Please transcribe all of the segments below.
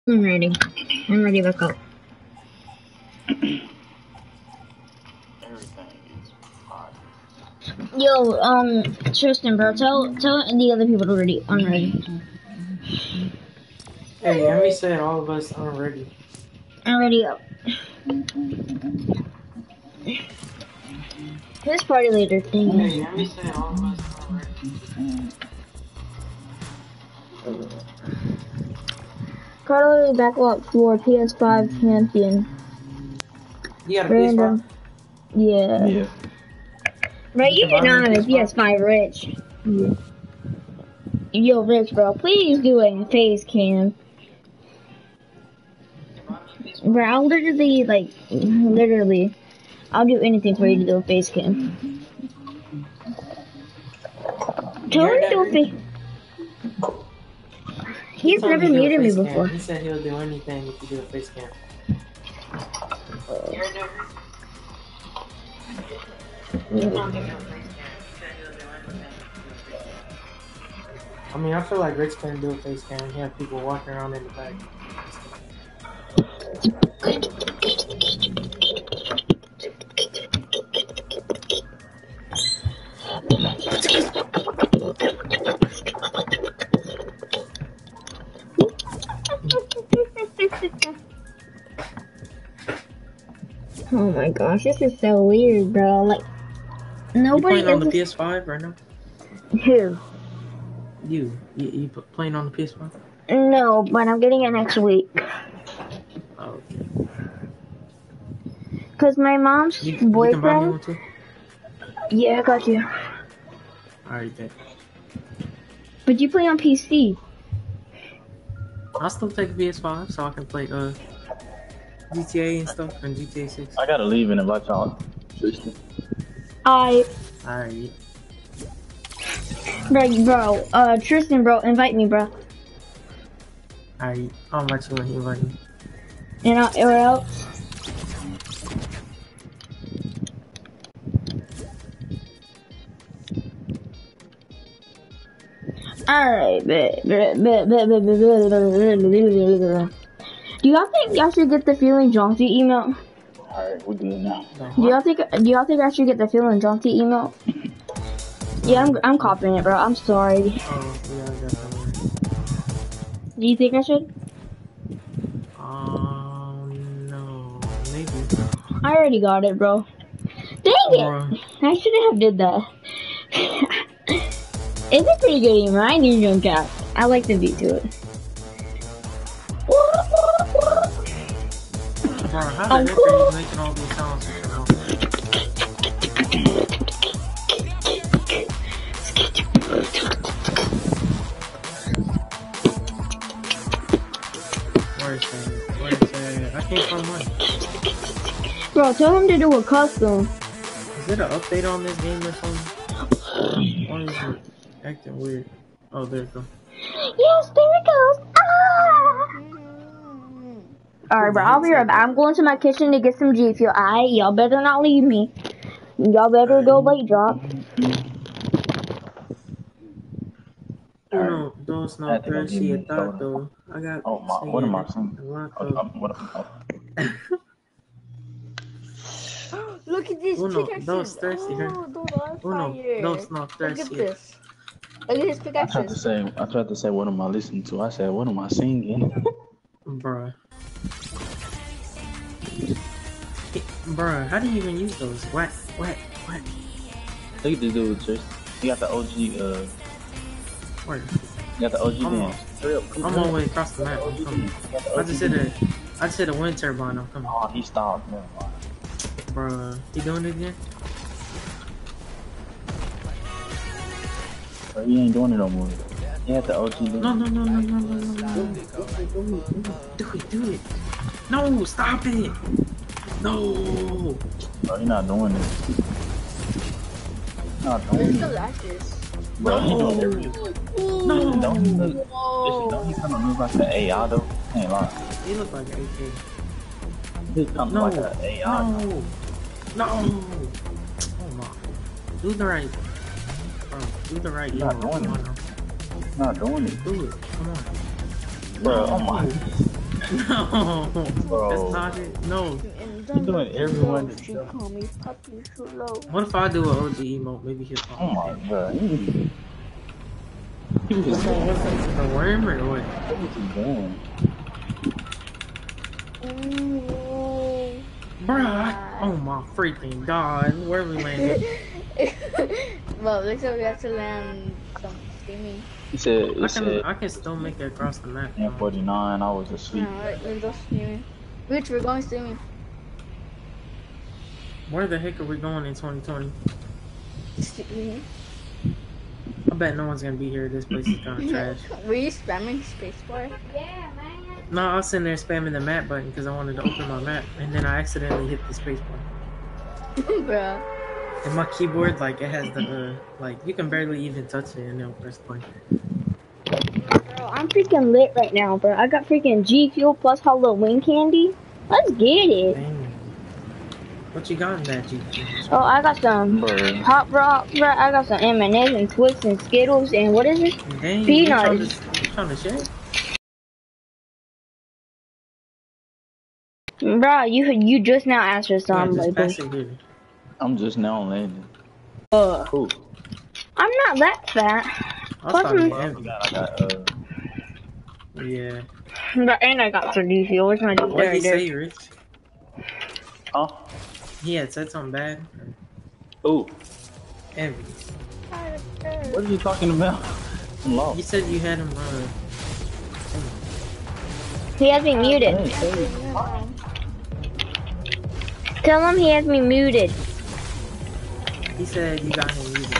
I'm ready. I'm ready to go. Yo, Tristan, bro, tell the other people to ready. I'm ready. Hey, Emmy said all of us aren't ready. I'm ready up. This party later thing. Hey, Emmy said all of us aren't ready. Carly backup for PS5 champion. You got a Random. PS5? Yeah. Right, you can do buy me a not have a PS5. PS5, Rich. Yeah. Yo, Rich, bro, please do a face cam. Bro, I'll literally, I'll do anything for you to do a face cam. You Tell him heard to that, do a Rich? face. He He's told never me to do a muted me face cam. before. He said he'll do anything if you do a face cam. You heard that, Rich? He told me to do a face cam. He said he'll do anything if you do a face cam. I mean, I feel like Rich couldn't do a face cam. He had people walking around in the back. Oh my gosh, this is so weird, bro. Like, nobody You playing on the else. PS5 right now? Who? You playing on the PS5? No, but I'm getting it next week. Oh, okay. Cause my mom's You can buy me boyfriend. one too? Yeah, I got you. Alright, then. But you play on PC. I'll still take a PS5 so I can play GTA and stuff and GTA 6. I gotta leave and invite y'all. Tristan. Alright, bro. Tristan, bro, invite me, bro. Alright, I'll invite you when you invite me. And or else. Alright, bet. Do y'all think y'all should get the Feeling Jaunty email? Alright, we're good now. Do y'all think I should get the Feeling Jaunty email? Yeah, I'm copying it, bro. I'm sorry. Oh, yeah, I got that. Do you think I should? No, maybe. I already got it, bro. Dang it! I shouldn't have did that. It's a pretty good email. I need your cat. I like the beat to it. Bro, how the heck are you making all these sounds? Where is it? I can't find mine. Bro, tell him to do a custom. Is there an update on this game or something? Why is it acting weird? Oh, there it goes. Yes, there it goes. Ah! Alright, bro, I'll be right back. I'm going to my kitchen to get some G Fuel. Alright, y'all better not leave me. Y'all better go late drop. Uno, dos, no, tres, siete, tato. I got. Oh my, what am I saying? Look at this Uno, pickaxe. dos, tres, Uno, dos, no, tres, Look at this. Look at his pickaxe. I tried to say, what am I listening to? I said, what am I singing? Bruh. Bruh, how do you even use those? What? Look at this dude, Tristan. He got the OG, Where? you got the OG dance. I'm all the way across the map. I'm coming. I just hit a wind turbine. I'm coming. Oh, he stopped. Never mind. Bruh, he doing it again? But he ain't doing it no more. He had the OG dance. No. Do it. No, stop it. No. Bro, he not doing it. Not doing it. Bro, he doing it really quick. No. Don't he kind of look like an AI though? Ain't lying. He look like an AK. He kind of like an AI. No. Oh my. Do the right. Bro, do the right. Not doing it. Not doing it. Do it. Come on. Bro, oh my. No, Bro. that's not it. No. You're doing everyone. She call me puppy low. What if I do an OG emote? Maybe he'll Oh call me. my god. He was just saying, What's that? A worm or what? what was he doing? Bruh. Oh my freaking god. Where we landed? Well, looks like we have to land some steaming. He said, I can still make it across the map. 49, I was asleep. Alright, let's go steaming. Rich, we're going steaming. Where the heck are we going in 2020? Steaming. I bet no one's gonna be here. This place is kind of trash. Were you spamming spacebar? No, I was sitting there spamming the map button because I wanted to open my map, and then I accidentally hit the space button. Bruh. And my keyboard, like, it has the, like, you can barely even touch it and it'll press play. Bro, I'm freaking lit right now, bro. I got freaking G Fuel plus Halloween candy. Let's get it. Dang. What you got in that G? Oh, I got some Bro. Pop Rock, bro. I got some M&M's and Twix and Skittles and what is it? Dang, Peanuts. you trying to share? Bro, you just now asked for Yeah, some, just like, pass it here. I'm just now landing. Cool. I'm not that fat. I was Plus, talking to I Envy. got, Yeah. and I got some G Fuel. Where's my G What did he Fuel? say, Rich? huh? He had said something bad? Ooh. Envy. What are you talking about? I'm You lost. said you had him, He has me muted. Hey. Tell him he has me muted. he said you got him muted.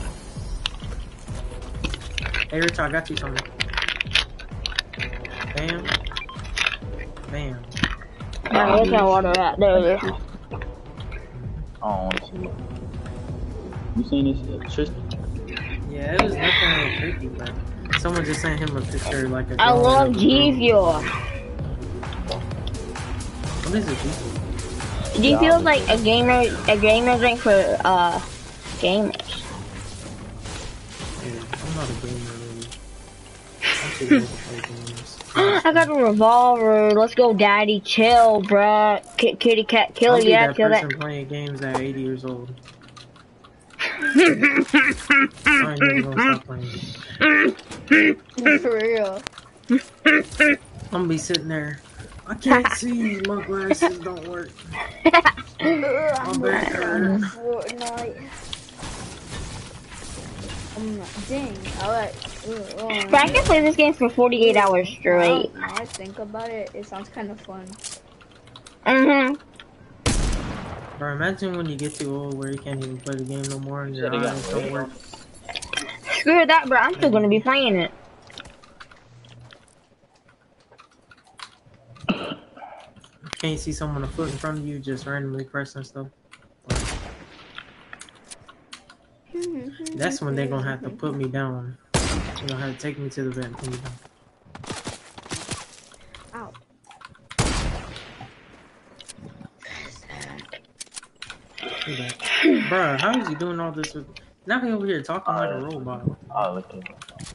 Hey, Rich, I got you something. Bam. Bam. Alright, where's my water at? There it is. I don't want to see it. You seen this, Tristan? Yeah, it was nothing really creepy, but someone just sent him a picture like a I drawing love of a G girl. Fuel. What is it, G? G Fuel's like a gamer drink for gamers. Yeah, I'm not a gamer really. I'm too old to play games. I got a revolver. Let's go, daddy. Chill, bruh. Kitty cat, kill I'll it. be Yeah, that kill person that. playing games at 80 years old. I ain't never gonna stop playing. For real. I'm gonna be sitting there. I can't see. My glasses don't work. I'm back hurt. Fortnite. Dang. Alright. But I can play this game for 48 hours straight. Now I think about it, it sounds kind of fun. Bro, imagine when you get too old where you can't even play the game no more and your eyes don't work. Screw that, bro. I'm still gonna be playing it. Can't see someone a foot in front of you just randomly pressing stuff. That's when they're gonna have to put me down. They're gonna have to take me to the vet and put me down. Ow. Do that. Bruh, how is he doing all this with... Now he over here talking like a robot. I'll look at it.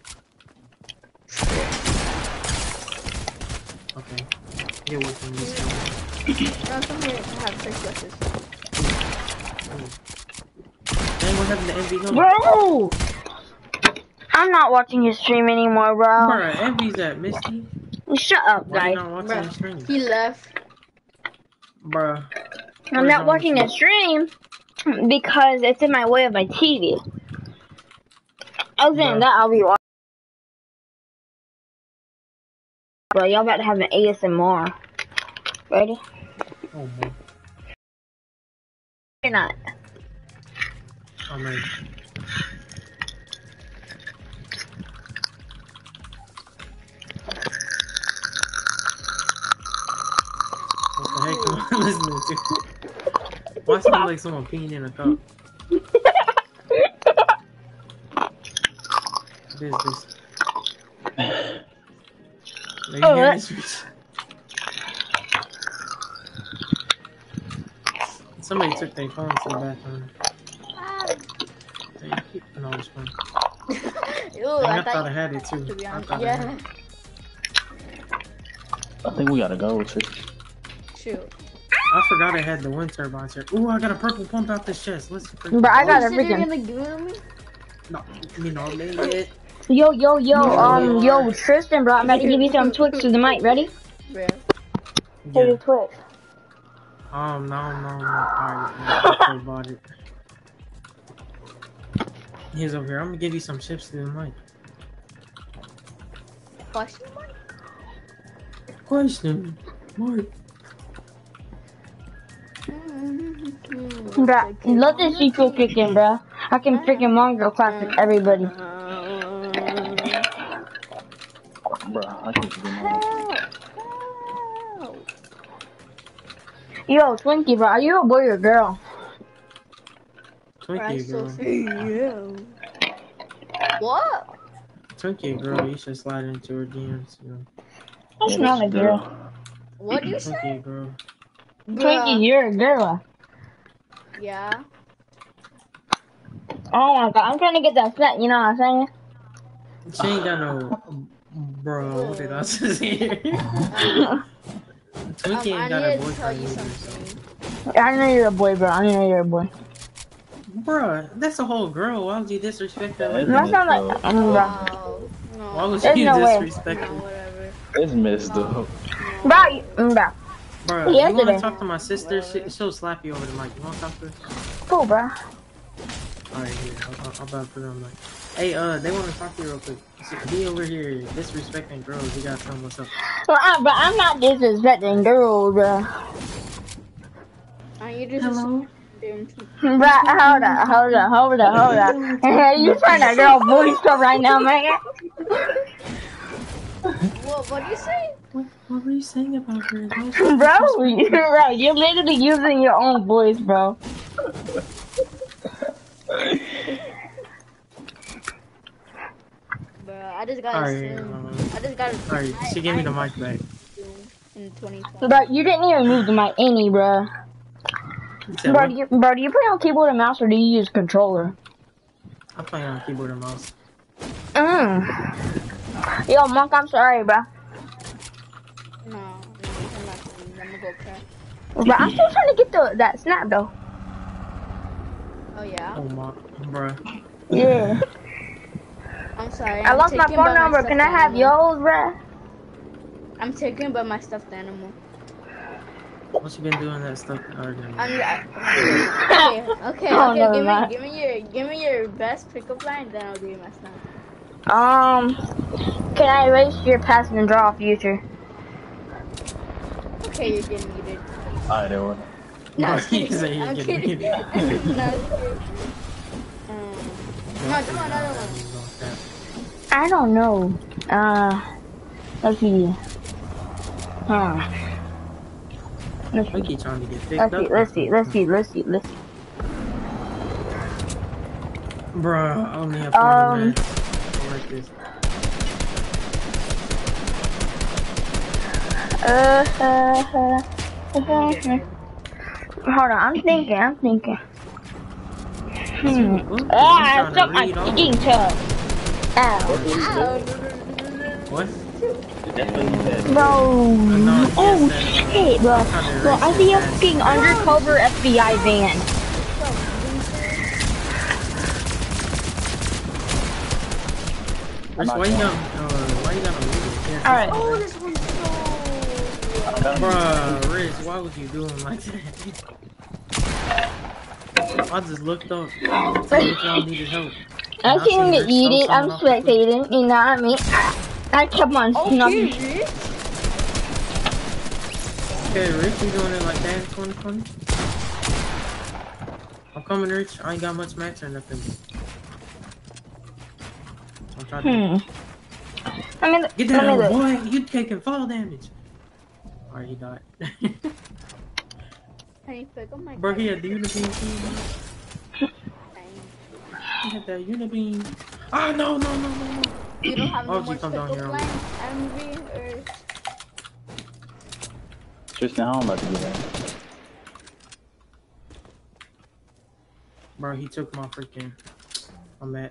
Okay. Get away from this guy. No, come here to have sex dresses. Dang, what happened to Envy? No. Bro! I'm not watching his stream anymore, bro. Bruh, Envy's at Misty. Shut up, Why you guys. not watching the stream? He left. Bruh. I'm not watching the stream because it's in my way of my TV. Other than that, I'll be watching. Bro, y'all about to have an ASMR. Ready? Oh, man. You're not. I'm ready. What the heck am I listening to? Why sound like someone peeing in a cup? What is this? Are you hearing this? Somebody took their phone to the bathroom. No, it's fine. Ew, I thought I had it too. To be I honest, thought I had yeah. it. I think we gotta go, Tristan. Shoot. I forgot I had the wind turbines here. Ooh, I got a purple pump out this chest. Let's freaking. Bro, I got a Oh, you said you're freaking. gonna give it to me? No, you know, it. Yo, Tristan, bro, I'm about to give you some Twix to the mic. Ready? Bro. Here's Yeah. your Twix. No. Alright, about it. He's over here. I'm gonna give you some chips to the mic. Question mark? Question mark. Bro, let this people kick in, bro. I can freaking Mongo classic everybody. Bro, I can't do mine. Yo, Twinkie, bro, are you a boy or a girl? Twinkie girl. What? Twinkie girl, you should slide into her DMs, you know. That's not a girl. What do you say? Twinkie girl. Twinkie, you're a girl. Yeah. Oh my god, I'm trying to get that set, you know what I'm saying? She ain't got no. Bro, what did I say here? Twinkie ain't I got a need to tell you boyfriend either. I something. know you're a boy, bro. I know you're a boy. Bruh, that's a whole girl. Why would you disrespect her like That's that? not like, bro. Wow. No. Why would There's you no way. disrespect No, her? whatever. It's messed up. Bro, bro. Bruh, Yeah, you wanna today. talk to my sister? She'll slap you over the mic. You wanna talk to her? Cool, bro. Alright, here. I'm about to put her on mic. Hey, they wanna talk to you real quick. Be over here disrespecting girls. You gotta tell them what's up. Well, I'm not disrespecting girls, bro. Are you just Hello? Bro, hold up. You trying to girl voice stuff right now, man. What do you say? What were you saying about her? Bro, you're literally using your own voice, bro. Bro, I just got Alright, alright, she gave me the mic back. in 2020. Bro, you didn't even move the mic any, bro. You said Bro, what? do you play on keyboard and mouse or do you use controller? I play on keyboard and mouse. Yo, Monk, I'm sorry, bro. No, I'm not gonna go crack. Bro, I'm still trying to get that snap, though. Oh yeah? Oh my, bruh. Yeah. I'm sorry. I lost my phone number. Can I have yours, bro? I'm taken by my stuffed animal. What you been doing that stuff? Okay, Oh, never mind. give me your best pickup line, then I'll give you my stuff. Can I erase your past and draw a future? Okay, you're getting muted. Alright, everyone. No, I'm He kidding. said you're I'm getting kidding. muted. No, I'm kidding. No, do another one. I don't know. Let's see. Let's I see. keep trying to get picked up. Let's see. Bruh, I only have 40 minutes. I like this. Hold on, I'm thinking. Stop my freaking toe. Ow. What? Bro. Oh, shit, bro. Bro, I see a fucking undercover FBI van. Rich, why you got Alright. Oh, this one's so... Bruh, Rich, why would you do him like that? I just looked up. Told if y'all needed help. I see him get eaten. I'm spectating. You know what I mean? I kept on snubbing. Okay, Rich, you doing it like that in 2020? I'm coming, Rich. I ain't got much max or nothing. I'm trying to get down, boy. You taking fall damage. Alright, he died. Can you pick up my Bro, he had the unibeam team. He had that unibeam. Ah, no. You don't have no Oh, more you come down pickup here. line, MV, or... Tristan, how I'm about to get that? Bro, he took my freaking. I'm mad.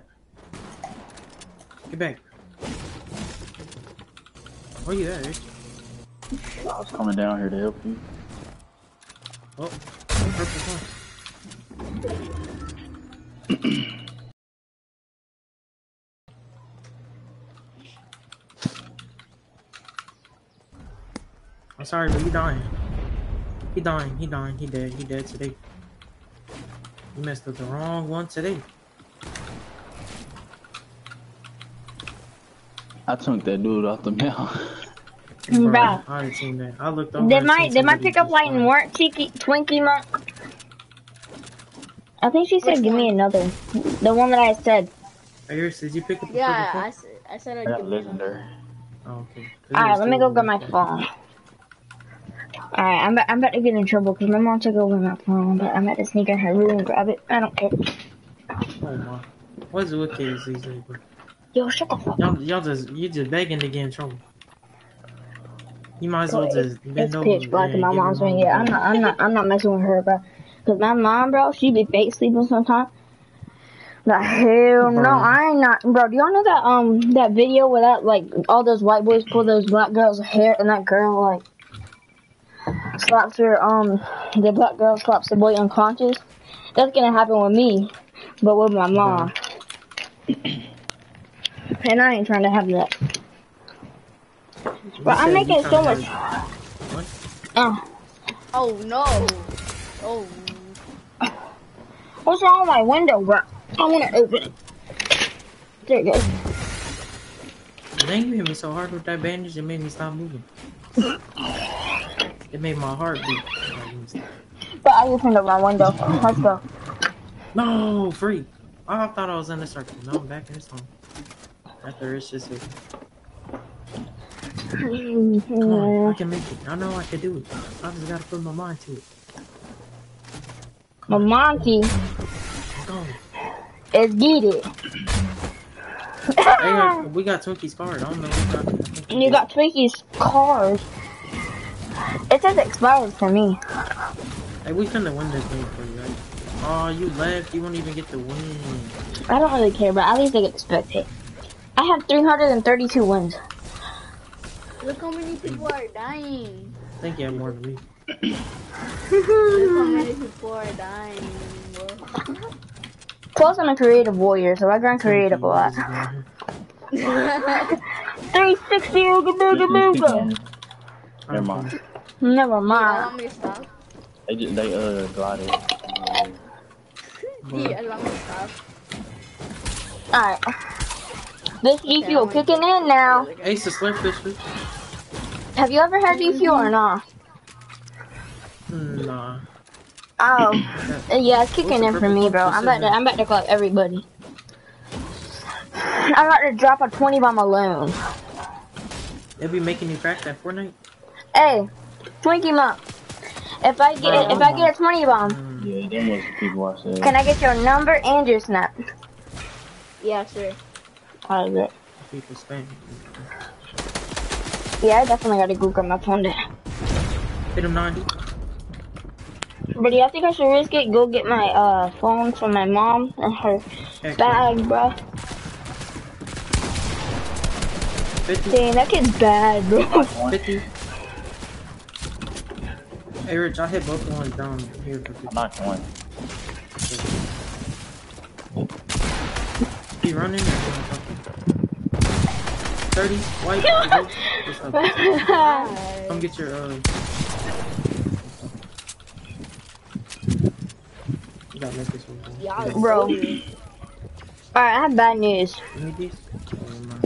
Get back. Where you at, Rich? I was coming down here to help you. Oh, purple one. I'm sorry, but he dying. He dying. He dying. He dead. He dead today. You messed up the wrong one today. I took that dude off the map. Bro. I already seen that. I looked over. Did my and seen pickup somebody line work, Twinkie Monk? I think she said Which give me one? another. The one that I said. Hey, Iris, did you pick up the Yeah, purple I said I I'd got give you legendary. Oh, okay. Alright, let me go get my phone. Alright, I'm about to get in trouble because my mom took over my phone, but I'm about to sneak in her room and grab it. I don't care. Oh my. What's with kids these days, bro? Yo, shut the fuck up. You just begging to get in trouble. You might as well just It's bend over pitch black and my give your mom's mom right a here. hug. I'm not messing with her, bro. Cause my mom, bro, she be fake sleeping sometimes. The hell no, Bro. I ain't not, bro. Do y'all know that video where that like all those white boys pull those black girls' hair and that girl like slaps her the black girl slaps the boy unconscious? That's gonna happen with me, but with my mom. And I ain't trying to have that. But I'm making so much. What? Oh no. Oh. What's wrong with my window, bro? I wanna open it. There it goes. Dang, you hit me so hard with that bandage, it made me stop moving. It made my heart beat. But I opened up my window. Let's go. No, free. Oh, I thought I was in the circle. No, I'm back in this home. After it's just here. Come on, I can make it. I know I can do it. I just gotta put my mind to it. My monkey Let's go. is get it. Hey, we got Twinkie's card. I don't know what You got Twinkies cars. It says expired for me. Hey, we finna win this game for you, right? Oh, you left. You won't even get the win. I don't really care, but at least I get to spectate. I have 332 wins. Look how many people are dying. I think you have more than me. Look how many people are dying. Bro. Plus, I'm a creative warrior, so I grind creative a lot. 360 ooga booga booga. Never mind. Never You mind. want me to stop? They glided. Yeah, allow me to stop. Alright. This G Fuel kicking in now. Ace, the slurpfish. Have you ever had G Fuel or not? Nah. Oh. Yeah, it's kicking in for me, bro. I'm about to collect everybody. I'm about to drop a 20 bomb alone. They be making you crack that Fortnite? Hey, Twinkie Monk. If I get a 20 bomb, Yeah, them was the people I said. can I get your number and your snap? Yeah, sure. Alright. People spam. Yeah, I definitely gotta Google my phone there. Hit him 90. But do y'all think I should risk it? Go get my phone from my mom and her Heck, bag, bro. 50. Dang, that kid's bad, bro. 50. Hey, Rich, I hit both ones down here for 50. I'm not going. He running? 30. White. What's up? Come get your, You gotta make this one. Yeah, Bro. Alright, I have bad news. You need these? Oh, never mind.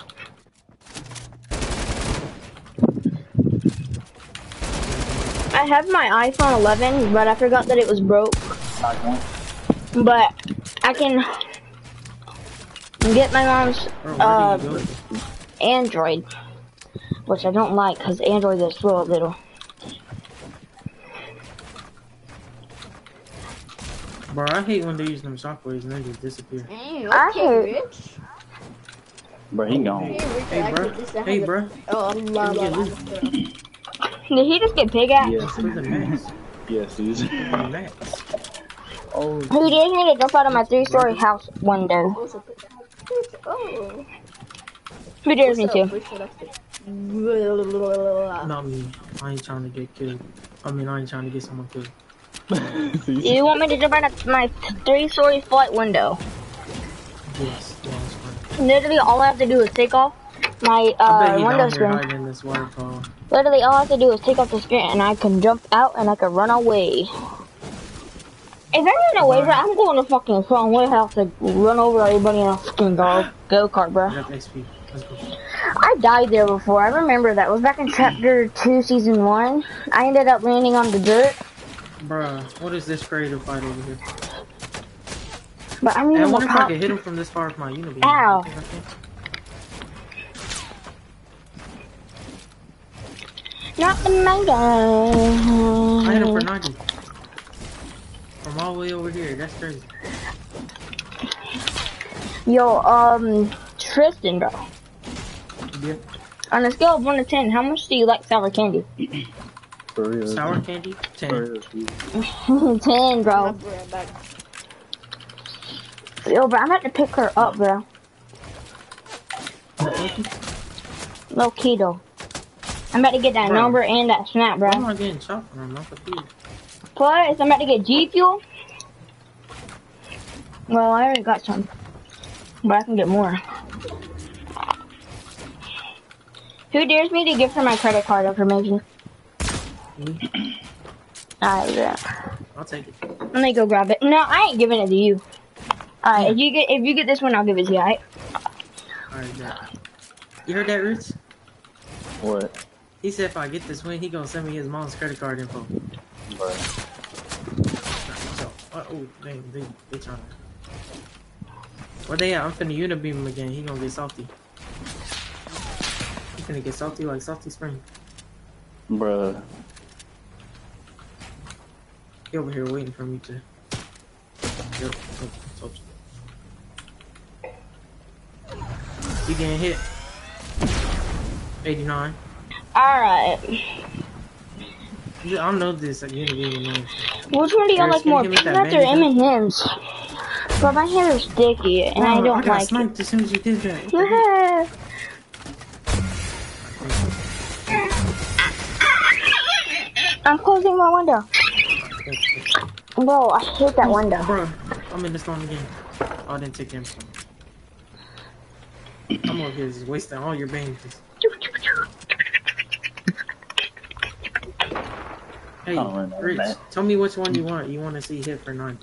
I have my iPhone 11, but I forgot that it was broke. Not going. But I can get my mom's Bro, where do you go? Android, which I don't like because Android is slow a little. Bro, I hate when they use them softwares and they just disappear. Hey, I okay, hate- Rich. Bro, he gone. Hey, Rich, Hey, I bro. could just have Hey, a- bro. Oh, blah, blah, blah. Did he just get pig at? Yes. For the max. Yes, he's. For the max. Oh, Who dares me to jump out of my 3-story house window? Oh. Who dares me What's to? up? What's up? Not me. I ain't trying to get killed. I mean, I ain't trying to get someone killed. You want me to jump out of my 3-story flight window? Yes, yeah, that's fine. Literally, all I have to do is take off my I bet he window down here screen. hiding in this waterfall. Literally, all I have to do is take off the screen, and I can jump out, and I can run away. If I run away, bro, I'm going to fucking front warehouse to run over everybody in a fucking go-kart, bro. I got the XP. Let's go. I died there before. I remember that. It was back in chapter 2, season 1. I ended up landing on the dirt. Bruh, what is this creative fight over here? But I mean, Hey, I wonder if I could hit him from this far with my unibeam. Ow. I think I can. Not the manga. I hit him for 90. From all the way over here. That's crazy. Yo, Tristan, bro. Yeah. On a scale of 1 to 10, how much do you like sour candy? For real. Sour candy? 10. For real. 10, bro. I'll be right back. Yo, bro, I'm about to pick her up, bro. No keto. I'm about to get that Bro. number and that snap, bro. Why am I getting shot from him? I'm confused. Plus, I'm about to get G Fuel. Well, I already got some. But I can get more. Who dares me to give her my credit card information? Me? Alright, bro. I'll take it. I'm gonna go grab it. No, I ain't giving it to you. Alright, if you get this one, I'll give it to you, alright? Alright, yeah. You heard that, Roots? What? He said if I get this win, he gonna send me his mom's credit card info. Bro. So, oh, dang, they trying to. Where they at? I'm finna unibeam him again. He gonna get salty. He finna get salty like Salty Spring. Bruh. He over here waiting for me to. Yep, told you. He getting hit. 89. Alright. I don't know this. Like, unibeam names. Which one do y'all like more, Can you give me that peanuts or bandage? M&M's? But my hair is sticky, and I don't got like it. sniped as soon as you did that. Yeah. I'm closing my window. Bro, I hate that window. Bro, I'm in the storm again. Oh, I didn't take him. I'm over here just wasting all your bandages. Hey, Rich, tell me which one you want. You want to see hit for 90?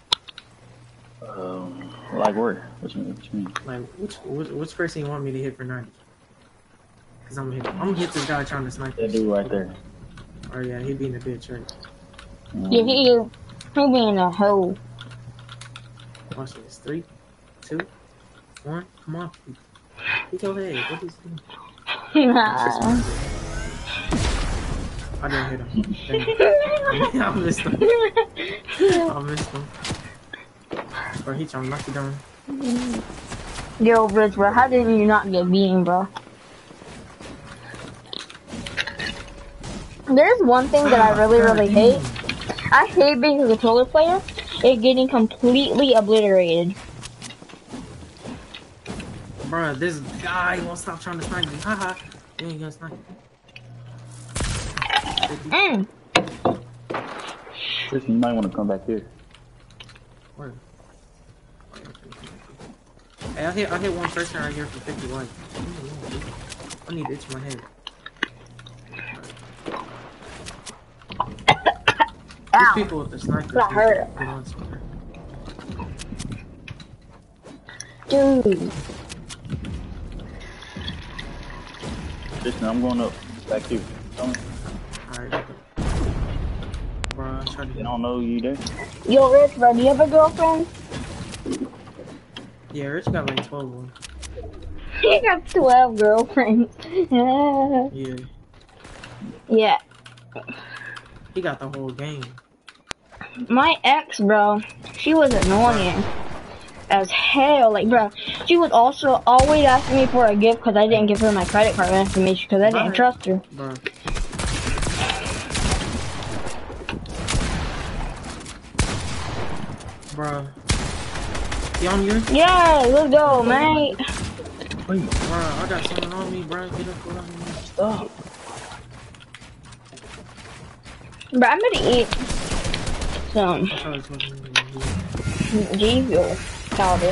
Like where? What you mean? Like, which person you want me to hit for 90? Cause I'm gonna hit this guy trying to snipe. That dude right there. Oh yeah, he being a bitch, right? Yeah, he being a hoe. Watch this. 3, 2, 1. Come on. Hit your head. What is he? Nah. I didn't hit him. Dang. I missed him. I missed him. Bro, he trying to knock you down. Yo, Rich, bro, how did you not get beaten, bro? There's one thing that I really hate. I hate being a controller player. It's getting completely obliterated. Bro, this guy won't stop trying to snipe me. Haha. You ain't gonna snipe me. Tristan, you might want to come back here. Where? Hey, I hit one person right here for 50 likes. I need to itch my head. These people with the snipers. That hurt. Dude. Tristan, I'm going up. Back here. Alright. Bro, I tried to They don't know you there. Yo, Rich, bro, do you have a girlfriend? Yeah, Rich got like 12 of them. He got 12 girlfriends. Yeah. Yeah. He got the whole game. My ex, bro, she was annoying as hell. Like, bro, she was also always asking me for a gift because I didn't give her my credit card information because I didn't trust her. Bro. Bro. You on yours? Yeah, let's go, mate. Wait. Bro, I got someone on me, bro. Get up on me. Stop. But I'm gonna eat some That's how it's supposed to be. G Fuel powder.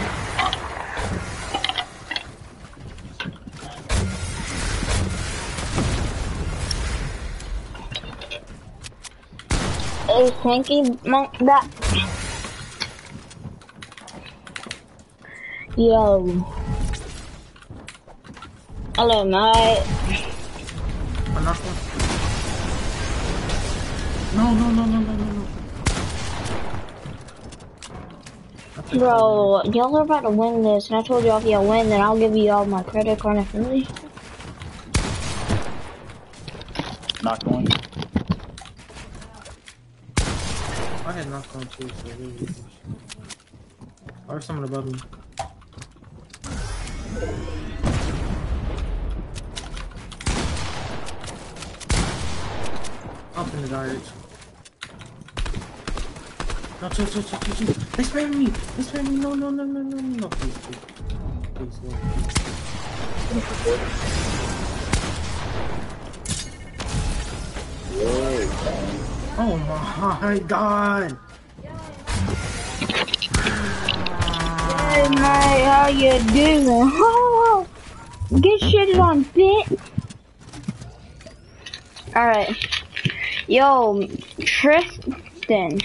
Is Twinkie Monk back? Yo. Hello, mate. I'm not supposed No. Bro, y'all are about to win this, and I told y'all if y'all win, then I'll give you all my credit card information. Knock one. I had knocked on too, so really. Or someone above me. Up in the garbage. No, chill. They spam me. No, please. Please, no, Oh my god. Hey, mate, how you doing? Oh, get shitted on, bitch. Alright. Yo, Tristan.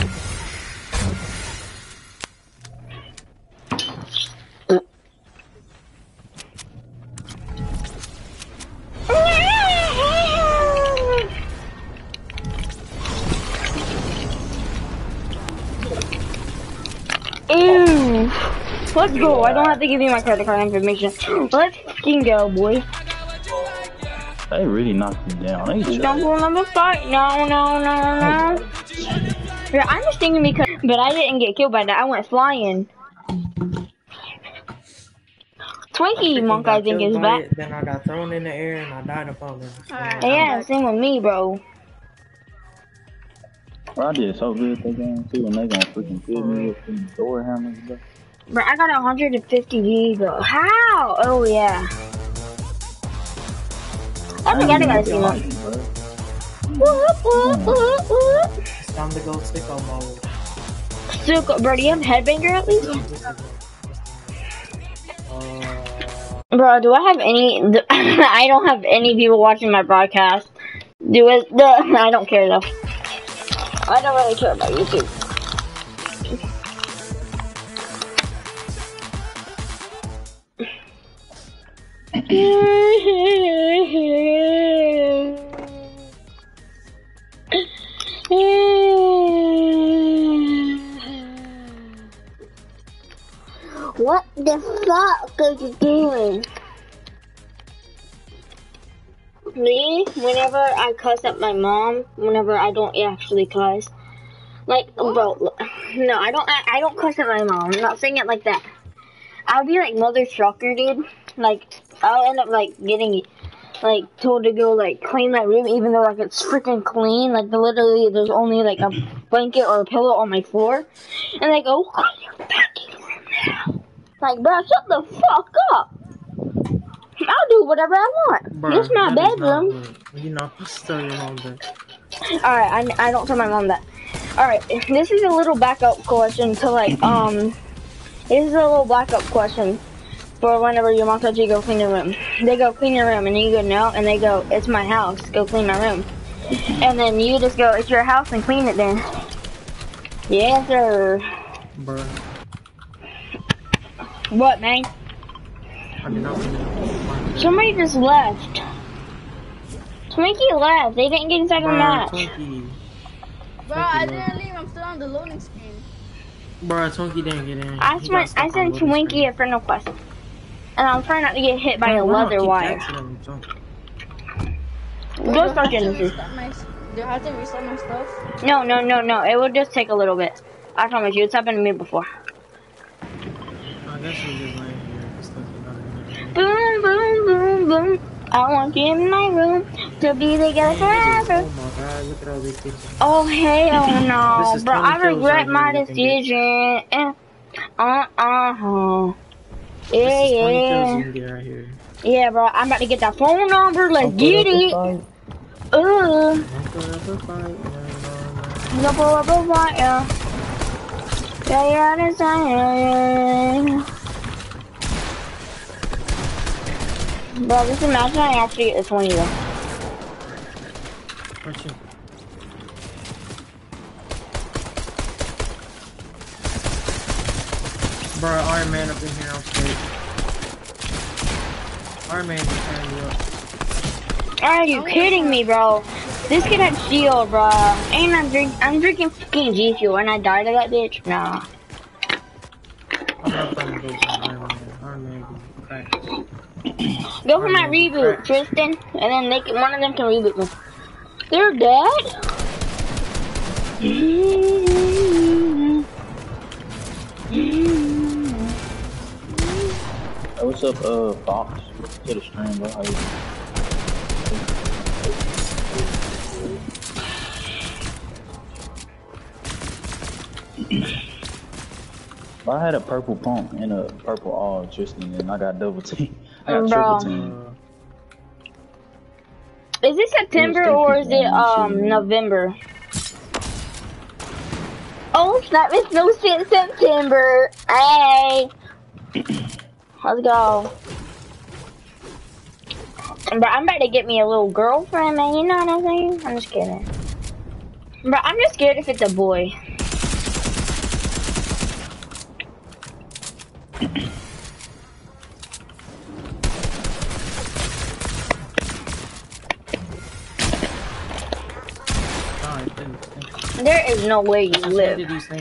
Let's go. I don't have to give you my credit card information. Let's fucking go, boy. They really knocked me down. They Don't remember fight. No. Yeah, I'm just thinking because, but I didn't get killed by that. I went flying. Twinkie Monk, I think, is back. Then I got thrown in the air and I died upon them. Alright, Yeah, same with me, bro. Bro, I did so good that game too, and they gonna freaking kill me with them door hammers, bro. Bro, I got 150 giga. How? Oh, yeah. I forgot about you. It's time to go sicko mode. Sicko, bro, do you have Headbanger at least? Bro, do I have any? I don't have any people watching my broadcast. I don't care though. I don't really care about YouTube. What the fuck are you doing? Me, whenever I cuss at my mom, whenever I don't actually cuss, like, bro, no, I don't cuss at my mom. I'm not saying it like that. I'll be like mother trucker, dude. Like, I'll end up like getting like told to go like clean my room, even though like it's freaking clean. Like, literally, there's only like a blanket or a pillow on my floor, and they go, "Oh, you're back in your room now." Like, bro, shut the fuck up. I'll do whatever I want. Bruh, This is my that is bedroom. not good. You're not supposed to tell your mom that. Alright, I don't tell my mom that. Alright, this is a little backup question to like, this is a little backup question for whenever your mom tells you to go clean your room. They go clean your room and you go no, and they go, it's my house, go clean my room. And then you just go, it's your house and clean it then. Yes, sir. Bruh. What, man? I did not mean that. Somebody just left. Twinkie left. They didn't get inside the match. Twinkie. Bro, I didn't leave. I'm still on the loading screen. Bruh, Twinkie didn't get in. I sent Twinkie a friend request. And I'm trying not to get hit by a leather wire. Go start Genesis. Do I have to restart my stuff? No. It will just take a little bit. I promise you, it's happened to me before. I guess we just laying here. Boom, boom, boom, boom. I want you in my room to be together forever. Oh my god, look at all these kids. Oh hell no, This is bro! 20 I kills regret right my here, you can decision. This is 20 kills Yeah. you can get right here. Yeah, bro. I'm about to get that phone number. Let's I'll put get up a it. fight. No pull up a fight, yeah. Yeah, that's right. Bro, just imagine I actually get this one though. Where's you? Bro, Iron Man up in here on stage. Iron Man just turned you up. Are you kidding me, bro? This kid had shield, bro. And I'm drinking fucking G Fuel and I died of that bitch? Nah. I'm not playing those on Iron Man. Iron Man be cracked. Go for my reboot, Tristan, and then one of them can reboot me. They're dead? Hey, what's up, Fox? To the stream, bro. How you I had a purple pump and a purple all Tristan, and I got double team. I got triple team. Is it September or is it November? Oh snap, it's no shit September. Hey. Let's go. But I'm about to get me a little girlfriend, man. You know what I'm saying? I'm just kidding. But I'm just scared if it's a boy. There is no way you live.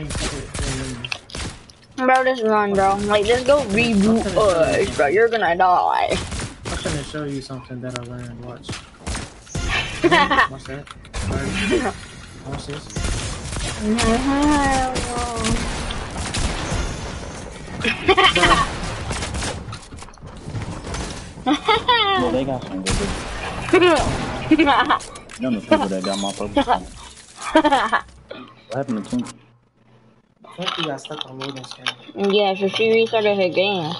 Bro, just run, bro. Like, just go reboot us, bro. You're gonna die. I'm gonna show you something that I learned. Watch. What's that? Watch this. Yeah, they got some good. You know the people that got my purple team. What happened to Twinkie? Twinkie got stuck on loading screen. Yeah, so she restarted her game.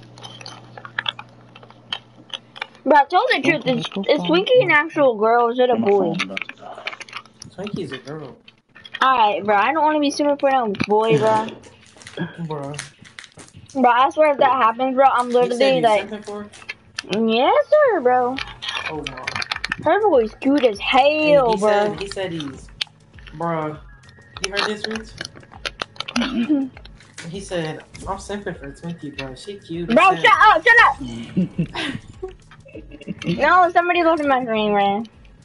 But I told the truth, is Twinkie an actual girl or is it a boy? Twinkie's a girl. Alright, bro, I don't want to be super put on boy, bro. Bro. Bro, I swear if that happens, bro, I'm literally like... Yes, sir, bro. Oh, no. Her boy's cute as hell, bro. He said he's... Bro, you heard this, Rich? He said, I'm simping for Twinkie, bro. She cute. Bro, shut up, shut up! No, somebody looked at my screen, man.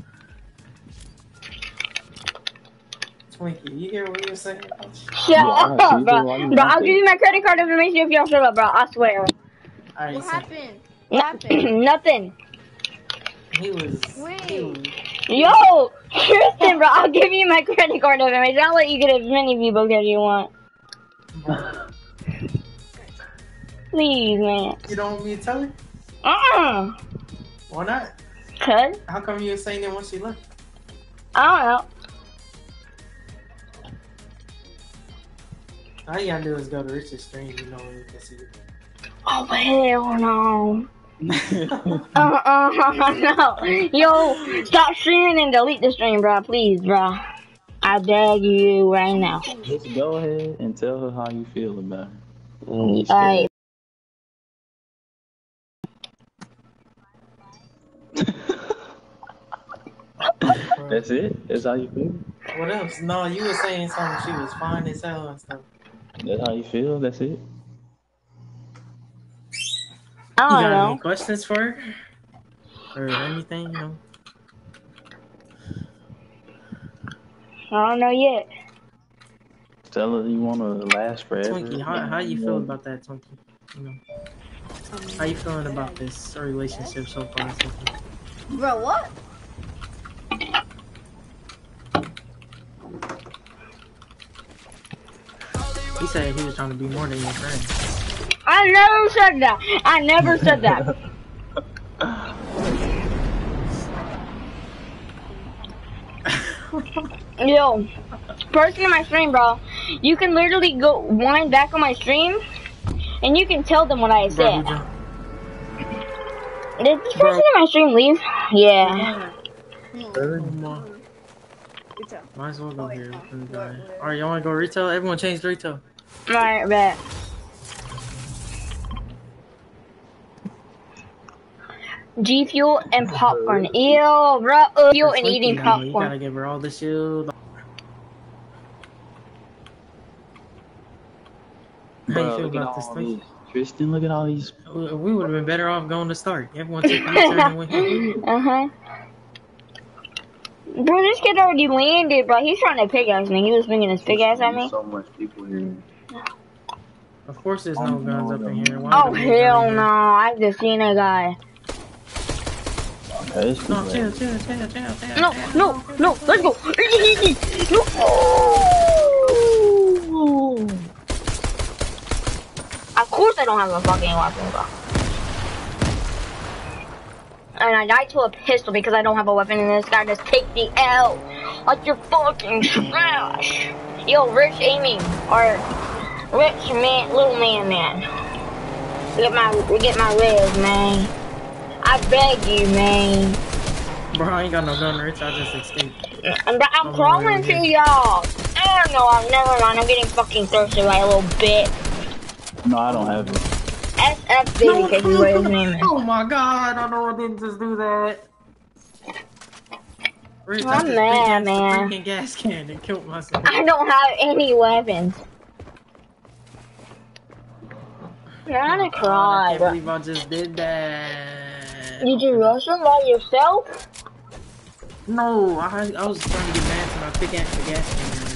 Twinkie, you hear what you were saying? Shut up, bro. Bro, I'll give you my credit card information if y'all shut up, bro. I swear. Right, what happened? What happened? Nothing. He was... Wait. Yo, Tristan, bro, I'll give you my credit card information. I'll let you get as many people as you want. Please, man. You don't want me to tell her? Why not? Cause? How come you were saying that once she left? I don't know. All you gotta do is go to Rich's stream, you know, where you can see it. Oh, hell no. No. Yo, stop streaming and delete the stream, bro. Please, bro. I beg you right now. Just go ahead and tell her how you feel about it. Alright. That's it? That's how you feel? What else? No, you were saying something. She was fine as hell and stuff. That's how you feel? That's it? I don't You got know. any questions for her? Or anything, you know? I don't know yet. Tell her you want to last forever. Twinkie, how you feel about that, Twinkie? You know? How you feeling about this relationship so far? Bro, what? He said he was trying to be more than your friend. I never said that. I never said that. Yo, first in my stream, bro, you can literally go wind back on my stream, and you can tell them what I said. Did this person in my stream leave? Yeah. No. Come on. Retail. Might as well go here. no. We're gonna die. Where? Alright, y'all wanna go retail? Everyone change to retail. Alright, bet. G Fuel and popcorn. Ew, bro. Fuel and eating You gotta popcorn. give her all the shield. How you Bro, feel look at about this all thing? these. Tristan, look at all these. We would have been better off going to start. Everyone took U-turn and went here. Uh-huh. Bro, this kid already landed, bro. He's trying to pick ass me. He was swinging his big ass at me. So much people here. Of course, there's no guns up in here. Why Oh, would there be a gun hell in no. here? I've just seen a guy. Okay, it's No, people chill. No, no, no. Let's go. No. Of course I don't have a fucking weapon, bro. And I died to a pistol because I don't have a weapon, and this guy just take the L like you're fucking trash. Yo, Rich aiming or Rich man, little man. Get my res, man. I beg you, man. Bro, I ain't got no gun, Rich. I just escaped. I'm crawling to y'all. I don't know. Never mind. I'm getting fucking thirsty by a little bit. No, I don't have it. SF baby, because you what his name is. Oh my god, I know I didn't just do that. Rich, I I'm just mad, big-ass man. freaking gas can and killed myself. I don't have any weapons. I'm gonna I cry, can't bro. believe I just did that. Did you rush him by yourself? No, I was trying to get mad and I picked the gas can and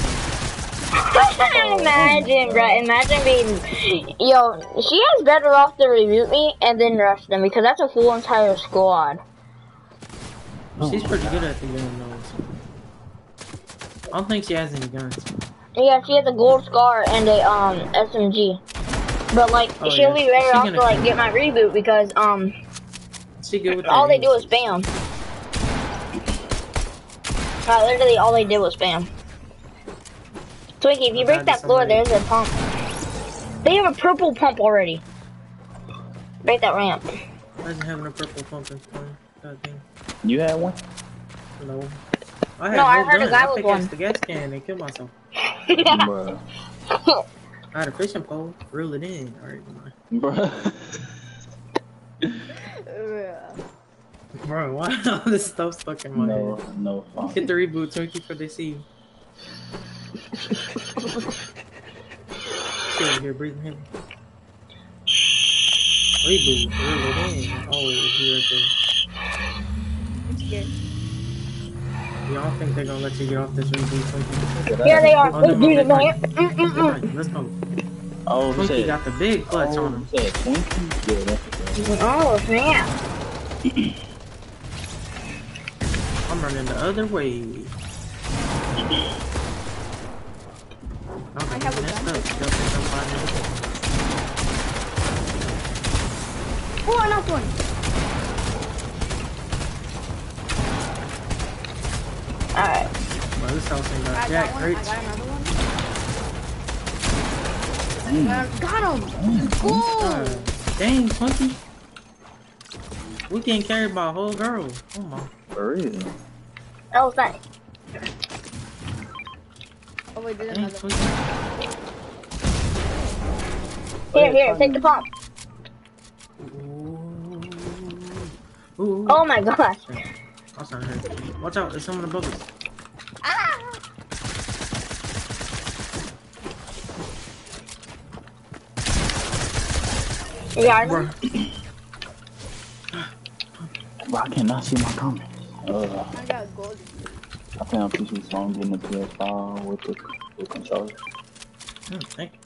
Imagine, bro. Imagine being. Yo, she is better off to reboot me and then rush them because that's a full entire squad. She's pretty good at the gun though. I don't think she has any guns. Yeah, she has a gold scar and a SMG. But like, Oh, she'll yeah. be better She off gonna to like kill get my reboot because She good with all that they do is spam. Literally all they did was spam. Twinkie, if you break that floor, there's a pump. They have a purple pump already. Break that ramp. Imagine having a purple pump in fun. God damn. You had one? No. I had No, I no heard a gun. guy I with picked one. the gas can and killed myself. Bruh. I had a fishing pole, reel it in. Alright, Bruh. bro, why all this stuff stuck in my No, head? no fun. Hit the reboot, Twinkie, for they see you. Stay here, breathing heavy. Reboot, reel it in. Oh, he right I'm scared. there. Y'all think they're gonna let you get off this reboot, Twinkie? Yeah, they are. Oh, Let's no, do it, they man. might. Let's go. Oh, Twinkie shit. got the big clutch on him. Oh, shit. Twinkie? Yeah, that's okay. Oh, snap. I'm running the other way. I have a gun. Oh, I knocked one. Alright. Well, this house ain't I got got jack, one. Rich. I got another one. Got him. Cool. Dang, Twinkie. We getting carried by a whole girl. Oh my. For real. That was nice. Oh wait, there's Dang, another. Twinkie. Here, take the pump. Ooh. Oh my gosh. I'm sorry. Watch out, there's someone above us. Ah! Yeah, I know. Bro. Bro, I cannot see my comments. I got gold. I found a piece of song getting the PS5 with the controller. Thank you.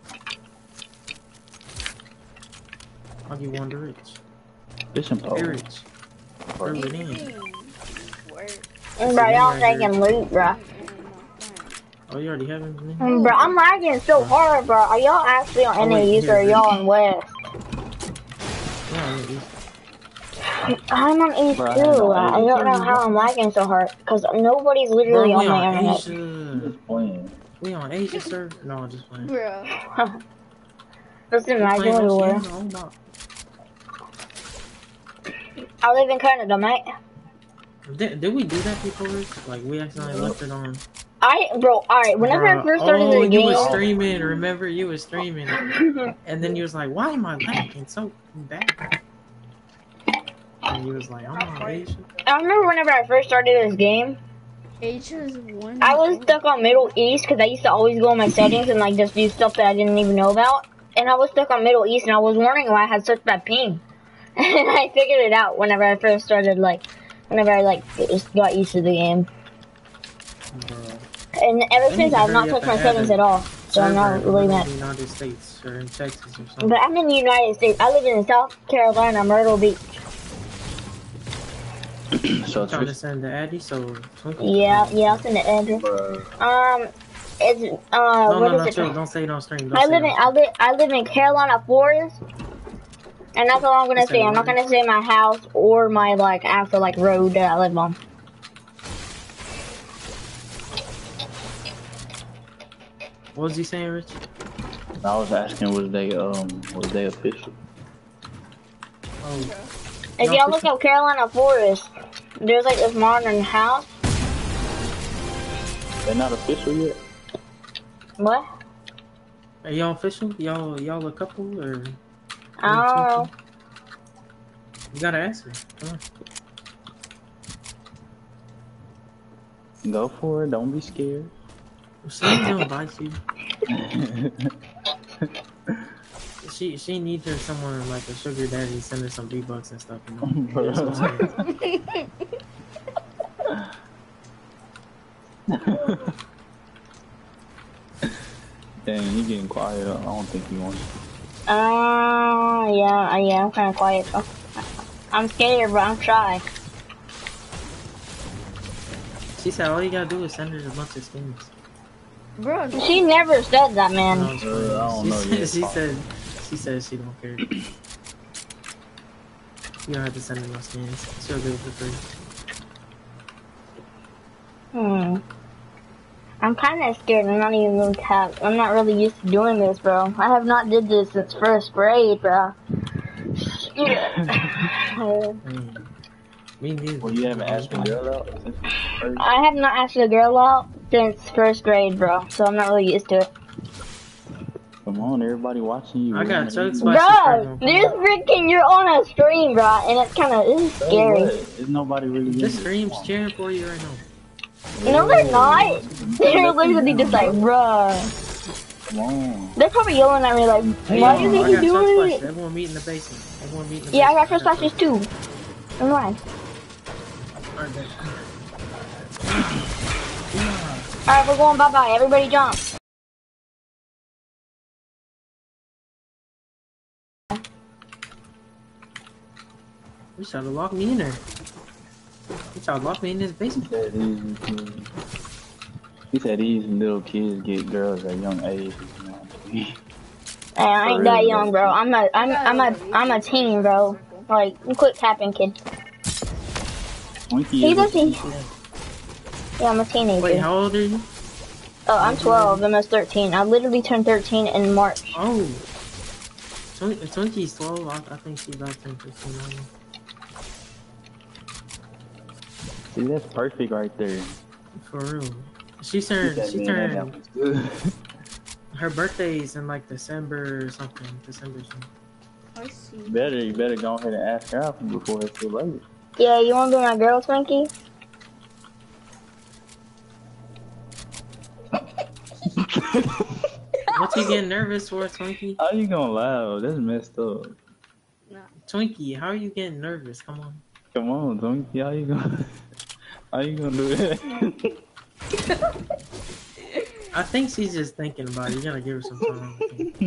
I'll give one to Rich. Fishing pole. Hey, Rich. Reel it in. Bro, y'all taking loot, bro. Oh, you already have him? Bro, I'm lagging so hard, bro. Are y'all actually on Oh, wait, NAUs or are here, y'all on West? Yeah, I'm on East Bro, I too. know. I don't know how I'm lagging so hard because nobody's literally bro, on we my on internet. Asia. Just playing. We on Asia, sir? No, I'm just playing. Bro. Just We imagine playing we were. Oceania? Oh, no. I live in Canada, mate. Did we do that before? Like we accidentally left it on. Alright, whenever I first started Oh, the you game. was streaming. Remember, you was streaming, and then you was like, "Why am I lagging so bad?" And you was like, "I'm not Asian." I remember whenever I first started this game, Asia's one. I was stuck on Middle East because I used to always go in my settings and like just do stuff that I didn't even know about. And I was stuck on Middle East and I was wondering why I had such bad ping. And I figured it out whenever I first started, whenever I just got used to the game. And ever since I've not touched my settings at all. So I'm not really mad. In the United States or in Texas or something. But I'm in the United States. I live in South Carolina, Myrtle Beach. So I'm trying to send the Addy, so... Yeah, I'll send the address. It's, what is it? Don't say it on stream. I live in Carolina Forest. And that's all I'm gonna say. I'm not gonna say my house or my, actual, road that I live on. What was he saying, Rich? I was asking, was they official? Oh. If y'all look up Carolina Forest, there's this modern house. They're not official yet? What? Are y'all official? Y'all a couple or? I don't know. You gotta answer. Come on. Go for it. Don't be scared. She don't bite you. She needs her someone like a sugar daddy send her some V-Bucks and stuff. You know? Dang, you getting quiet. I don't think you want to. Yeah, I'm kind of quiet. I'm scared, but I'm shy. She said all you gotta do is send her a bunch of skins. Bro, she never said that, man. I don't know. She said she don't care. You don't have to send her no skins. She'll do it for free. I'm kind of scared. I'm not really used to doing this, bro. I have not did this since first grade, bro. Me neither. Well, you haven't asked a girl out since first? I have not asked a girl out since first grade, bro. So I'm not really used to it. Come on, everybody watching you. I got jokes, bro. You're on a stream, bro, and it's scary. There's nobody really. This stream's cheering for you right now. No, they're not. They're literally just bruh. Come on. They're probably yelling at me why do you think you're doing it? Everyone meet in the basement. Yeah, I got first flashes too. I'm lying. Alright, we're going bye-bye. Everybody jump. You tried to lock me in there. You tried to lock me in this basement. He said these little kids get girls at young age. Hey, I ain't that young, bro. I'm a teen, bro. Quit capping, kid. Yeah, I'm a teenager. Wait, how old are you? Oh, I'm 12. I'm 13. I literally turned 13 in March. Oh. Twinky's 12. I think she's about 10, 15. See, that's perfect right there. For real. She turned. Her birthday's in December or something. December something. I see. You better go ahead and ask her out before it's too late. Yeah, you wanna be my girl, Twinkie? What you getting nervous for, Twinkie? How you gonna laugh? That's messed up. No. Twinkie, how are you getting nervous? Come on. Come on, Twinkie. How you gonna do that? I think she's just thinking about it. You gotta give her some time.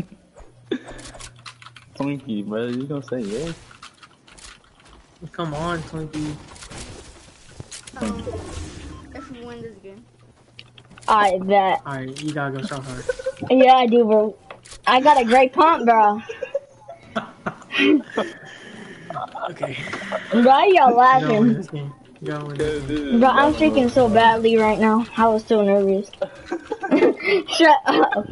Twinkie, brother, you gonna say yes? Come on, Twinkie. If we win this game. I bet. Alright, you gotta go show her. Yeah, I do, bro. I got a great pump, bro. Okay. Why y'all laughing? Bro, I'm freaking so badly right now. I was so nervous. Shut up.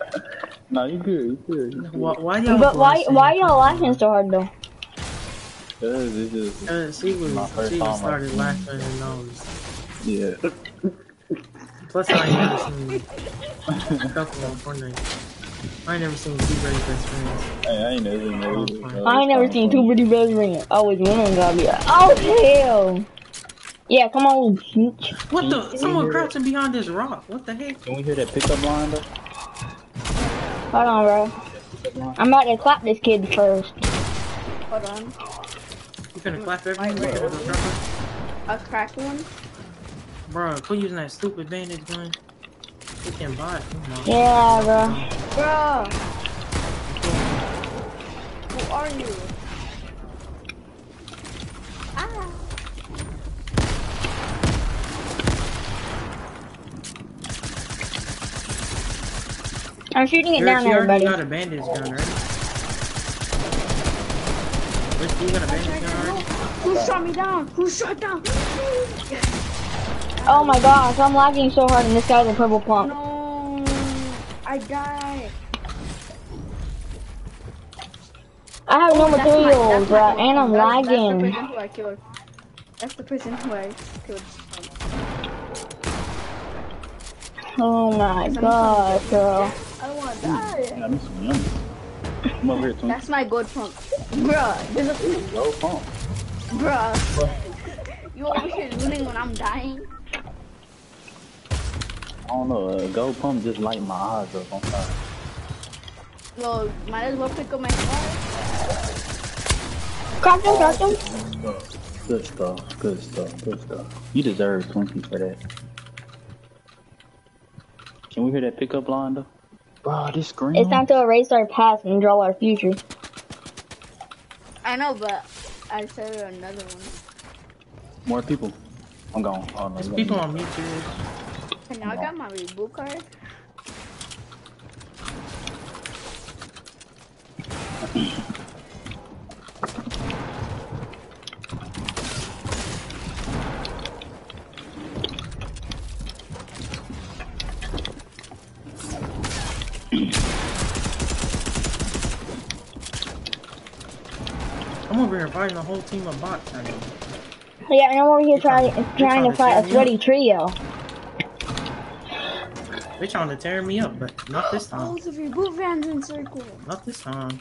No, you good. Why y'all? But why y'all laughing so hard though? Cause it's just She my first was time started like laughing and nose. yeah. Plus, I ain't never seen a couple on Fortnite. I ain't never seen two great best friends. Hey, I ain't never seen that Oh, either. fine. So I ain't it's never kinda seen funny. two pretty best friends. Always one gotta be. Oh hell! Yeah, come on, snitch. What the? Can we Someone hear that? crouching behind this rock. What the heck? Can we hear that pickup line though? Hold on, bro. Pickup line? I'm about to clap this kid first. Hold on. You finna clap everyone? You Wait. finna go drop her? A cracked one? Bro, quit using that stupid bandage gun. We can buy it. Come on. Yeah, bro. Bruh. Who are you? Ah. I'm shooting it You down, already everybody. got a bandage gun, right? Wait, you got a bandage gun already? Who shot me down? Who shot down? Oh my gosh, I'm lagging so hard, and this guy's a purple pump. No. I died. I have no That's materials, bro, my and I'm That's the lagging. person who I killed. That's the person who I killed. Oh my gosh, bro. I don't want to die. Yeah, me some yummy. Come over here, Twin. That's my good pump. Bruh, there's a... Go pump. Bruh. You over here looting when I'm dying? I don't know. Go pump just light my eyes up. I'm sorry. Well, might as well pick up my car. Crack him. Good stuff. Good stuff. Good stuff. You deserve Twinkie for that. Can we hear that pickup line though? Bro, this screen. It's time to erase our past and draw our future. I know, but I said another one. More people. I'm gone. Oh, no, There's you people got on mute, too. And now I got my reboot card. I'm over here fighting a whole team of bots. I mean. Yeah, and I'm over here trying to fight a tear me sweaty trio. They're trying to tear me up, but not this time. Both of your boot vans in circle. Not this time.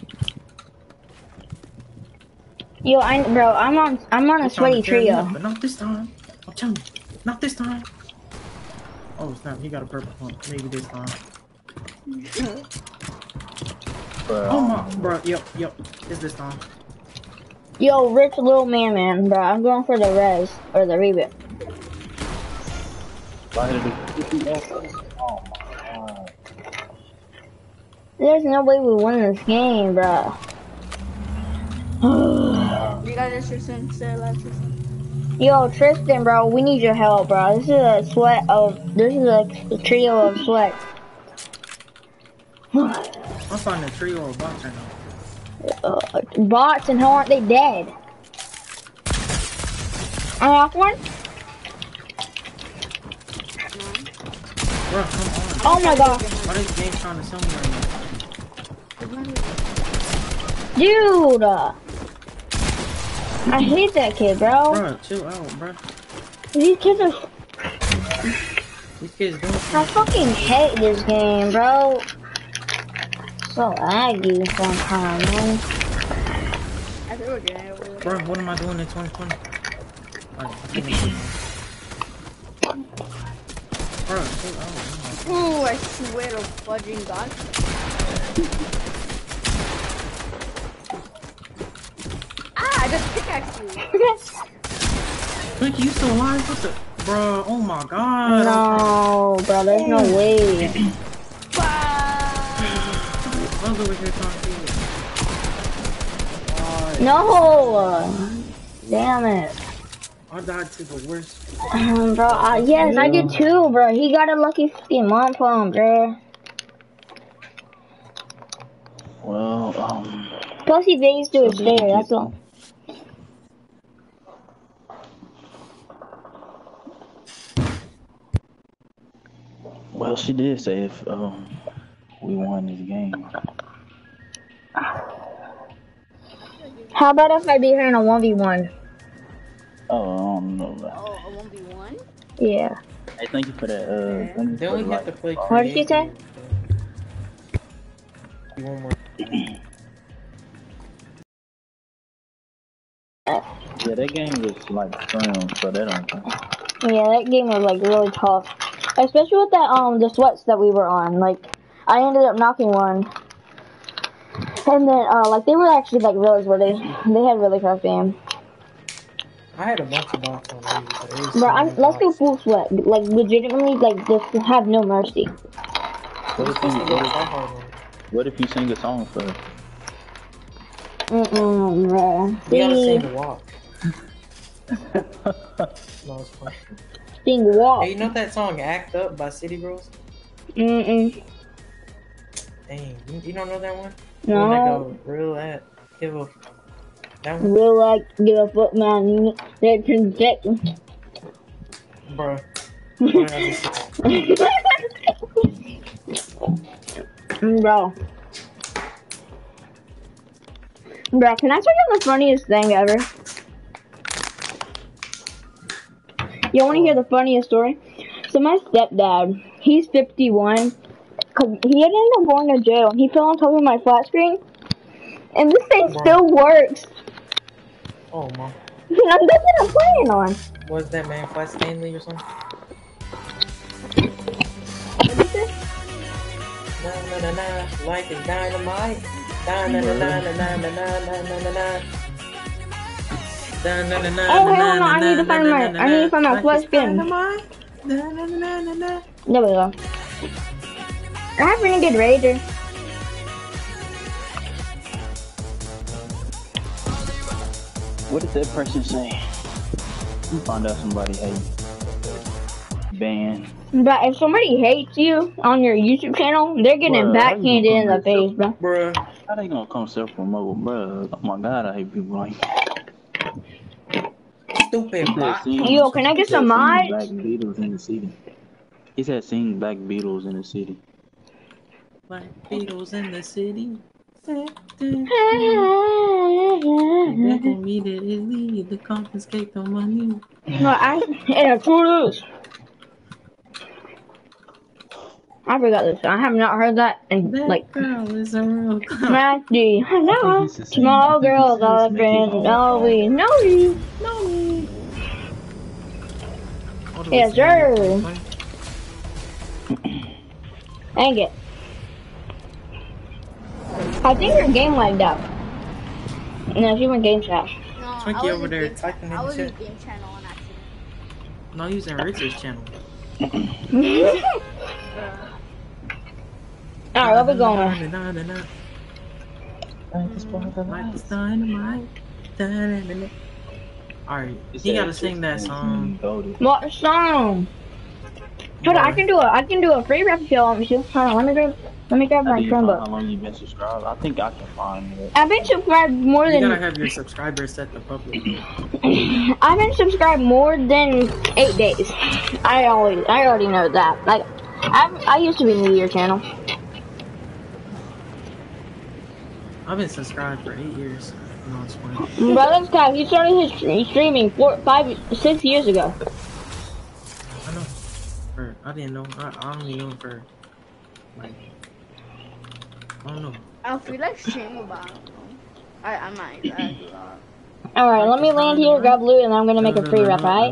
Yo, bro, I'm on a sweaty trio. Up, but not this time. I'm telling you, not this time. Oh snap! He got a purple pump. Maybe this time. Oh my, bro. Yep. It's this time. Yo, rich little man, bro. I'm going for the res or the reboot. Oh my god. There's no way we win this game, bro. You guys are Tristan, stay alive, Tristan. Yo, Tristan, bro, we need your help, bro. This is a a trio of sweat. I'm finding a trio of bots right now. Bots, and how aren't they dead? I'm off one. Bro, come on. Oh my god, Why this game trying to sell me right now? dude! I hate that kid, bro. Bro, chill out, bro. These kids are. These kids doing I something. fucking hate this game, bro. So laggy sometimes, man. I threw a grenade over there. Bro, what am I doing in 2020? Bro, chill out. Ooh, I swear to fudging God. Ah, I just pickaxed you. Twinkie, you still alive? What the? Bro, oh my god. No, bro, there's no way. I was over here trying to No! Damn it. I died to the worst. Bro, yes, I did too, bro. He got a lucky fucking mom pump, bro. Well, Plus he pays to his stare, that's all. well, she did say if we won this game. How about if I beat her in a 1v1? Oh, I don't know. Oh, a 1v1? Yeah. Hey, thank you for that. Thank you Then for we the have to like. play What did you say? One more. Yeah, that game was like firm, so that don't count. Yeah, that game was like really tough. Especially with that the sweats that we were on. Like I ended up knocking one. And then like they were actually like reals where they had really tough game. I had a bunch of bots on me, but it was Bro, so many let's go bots. full sweat. Like legitimately like just have no mercy. We're supposed to go try hard on it. What if you sing a song for her? Bruh. We gotta See, sing walk. No, it's fine. sing walk. Hey, you know that song "Act Up" by City Girls? Mm-mm. Dang, you don't know that one? No. When they go real at give a that one, Real like give a fuck man. They can get. bruh. What did I just say? Bro. Bro, can I tell you the funniest thing ever? You want to hear the funniest story? So my stepdad, he's 51, cause he ended up going to jail, and he fell on top of my flat screen, and this thing Bro. still works. Oh, mom. You know, that's what I'm playing on. Was that man Flat Stanley or something? What is it? Na na na na, like it's dynamite. Na na na na na na na na na na na. Oh, hell no, I need to find my flat screen. There we go. I have Renegade Raider. What did that person say? You found out somebody hate. Ban. But if somebody hates you on your YouTube channel, they're getting Bruh, backhanded in the face, bro. Bruh. How they gonna come self-promote, bro? Oh my god, I hate people like Stupid bot. Yo, can I get some mods? Black Beatles in the city. He said sing Black Beatles in the city. Black Beatles in the city. They begging me to leave to confiscate the money. No, yeah, true news. I forgot this. I have not heard that in That like girl is a real clown. Matty. Hello, small girls, all friends. No, we know you. Know me. Yes, sir. Dang it. I think your game lagged out. No, she went game chat. No, Twinkie over there typing in I the was in chat. game channel on accident. No, using Richard's channel. Alright, where we going? Alright, you gotta sing that song. What song? Hold on, I can do a free rap if you want me to. Hold on, let me grab my How Chromebook. long you been subscribed? I think I can find it. I've been subscribed more You gotta than have your subscribers set to public. I've been subscribed more than 8 days. I already know that. Like I used to be new to your channel. I've been subscribed for 8 years. No, it's fine. But this guy, he started his streaming 6 years ago. I know. I didn't know. I only knew him for like I don't know. I feel like stream about it. I might. I do that. Alright, let me land here, grab loot, and I'm gonna make a free rap, alright?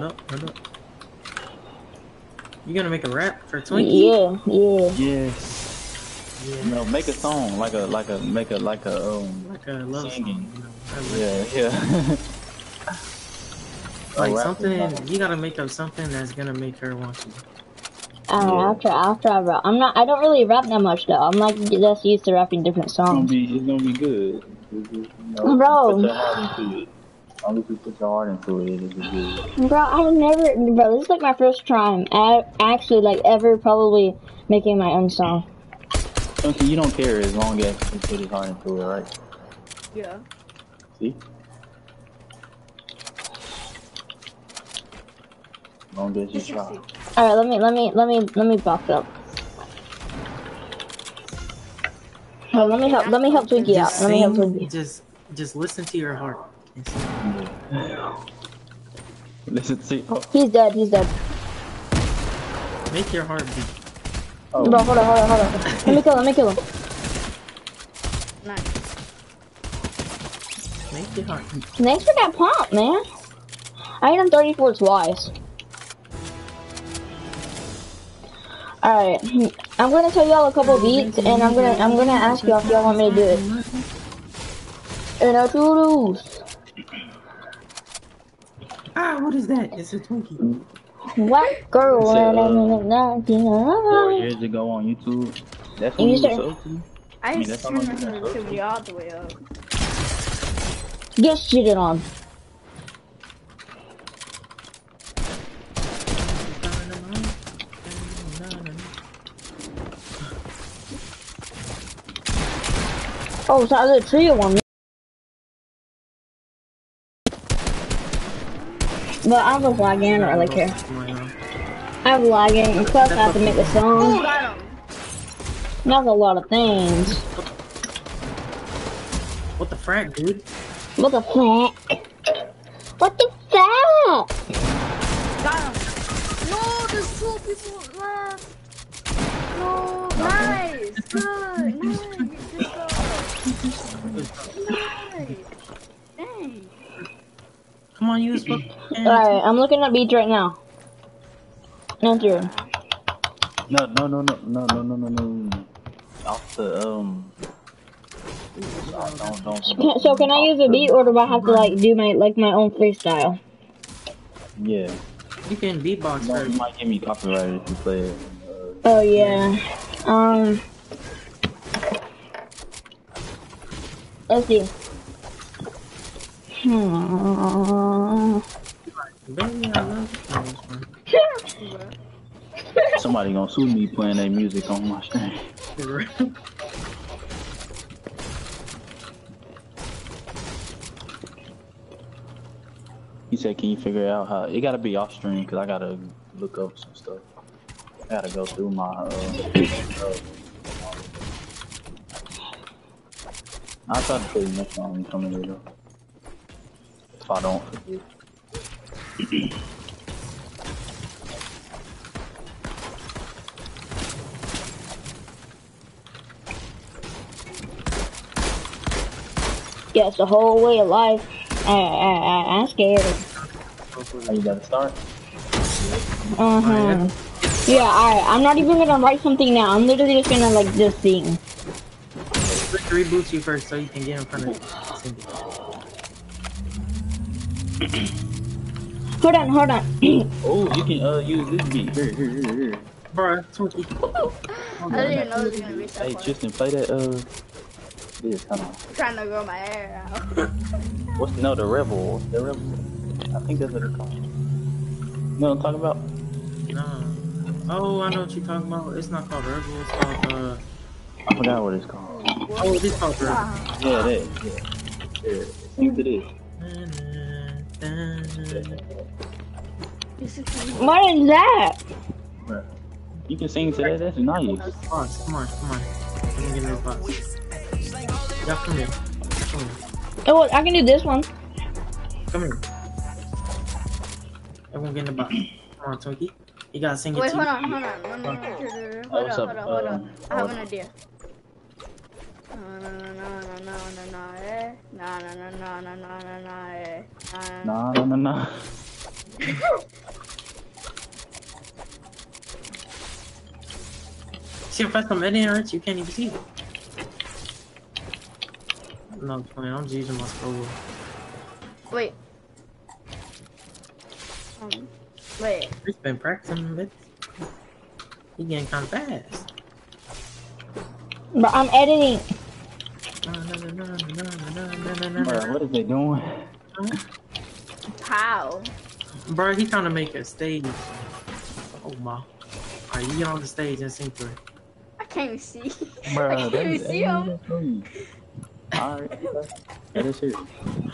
You gonna make a rap for Twinkie? Yeah. Yes. Yeah. No, make a song like a Like a love singing. song. You know, Yeah. like A rap something. song. You gotta make up something that's gonna make her want you. Alright, I'll try bro. I don't really rap that much though. I'm like just used to rapping different It's songs. gonna be good. You know, Bro. put your heart into it. As long as you put your heart into it, it'll be good. Bro, this is like my first time actually like ever probably making my own song. Okay, you don't care as long as you put your heart into it, right? Yeah. See? As long as you try. Alright, let me box up. Oh, let me help Twinkie out. Let me help Twinkie. Just listen to your heart. Listen to He's dead. He's dead. Make your heart beat. oh, Bro, hold on. Let me kill him. Nice. Make your heart beat. Thanks for that pump, man. I hit him 34 twice. Alright, I'm gonna tell y'all a couple beats, and I'm gonna ask y'all if y'all want me to do it. And I choose. Ah, what is that? It's a Twinkie. What girl? It's a, Oh, 4 years ago on YouTube. That's when You you said- was so I mean, used that's to how turn much the you can sensitivity all the way up. Get shitted on. Oh, so there's a trio on me. But I was lagging, I don't really care. I was lagging, and plus I have to make a Oh, song. got him. That's a lot of things. What the frack, dude? What the fuck? What the fuck? Got him. No, there's 2 people left. No, nice. Good. Nice. Good stuff. Nice. Dang. Come on, use fuck. Alright, I'm looking at beats right now. Enter. No. Off the don't. So can I use a beat, or do I have to like do my own freestyle? Yeah. You can beatbox No, you first. might give me copyright if you play it. Oh yeah. Let's see. Baby, I love you. Somebody gonna sue me playing that music on my stream. He said, "Can you figure out how?" It gotta be off stream because I gotta look up some stuff. I gotta go through my. I'll try to play you next time you come in here though. If I don't forget. Yeah, it's the whole way of life. I'm scared. Oh, you gotta start. Yeah, alright. I'm not even gonna write something now. I'm literally just gonna like just sing. Let's reboot you first so you can get in front of it. Hold on. Oh, you can use this beat. Here. Bruh, Twinkie. I didn't even know it was gonna be so Hey, fun. Tristan, play that this. Hold on. I'm trying to grow my hair out. The Rebel? The Rebel. I think that's what they're called. You know what I'm talking about? No. Oh, I know what you're talking about. It's not called Rebel. It's called, I forgot what it's called. oh, it is called Rebel. Yeah, that. Yeah. Use it is. What is that? You can sing to that. That's nice. Come on. Let me get in this box. Yeah, come here. Oh, I can do this one. Come here. Everyone get in the box. Come on, Twinkie. You gotta sing it Wait, too. hold on. Hold on. I have an idea. No. See how fast I'm editing, right? You can't even see it. No, I'm just using my scroll wheel. Wait. Wait. He's been practicing a bit. He getting kind of fast. But I'm editing. Bro, what is they doing? How? Bro, he trying to make a stage. Oh my. Alright, you get on the stage and sing to it. I can't even see. Bro, I can't even see him. Alright, that is it.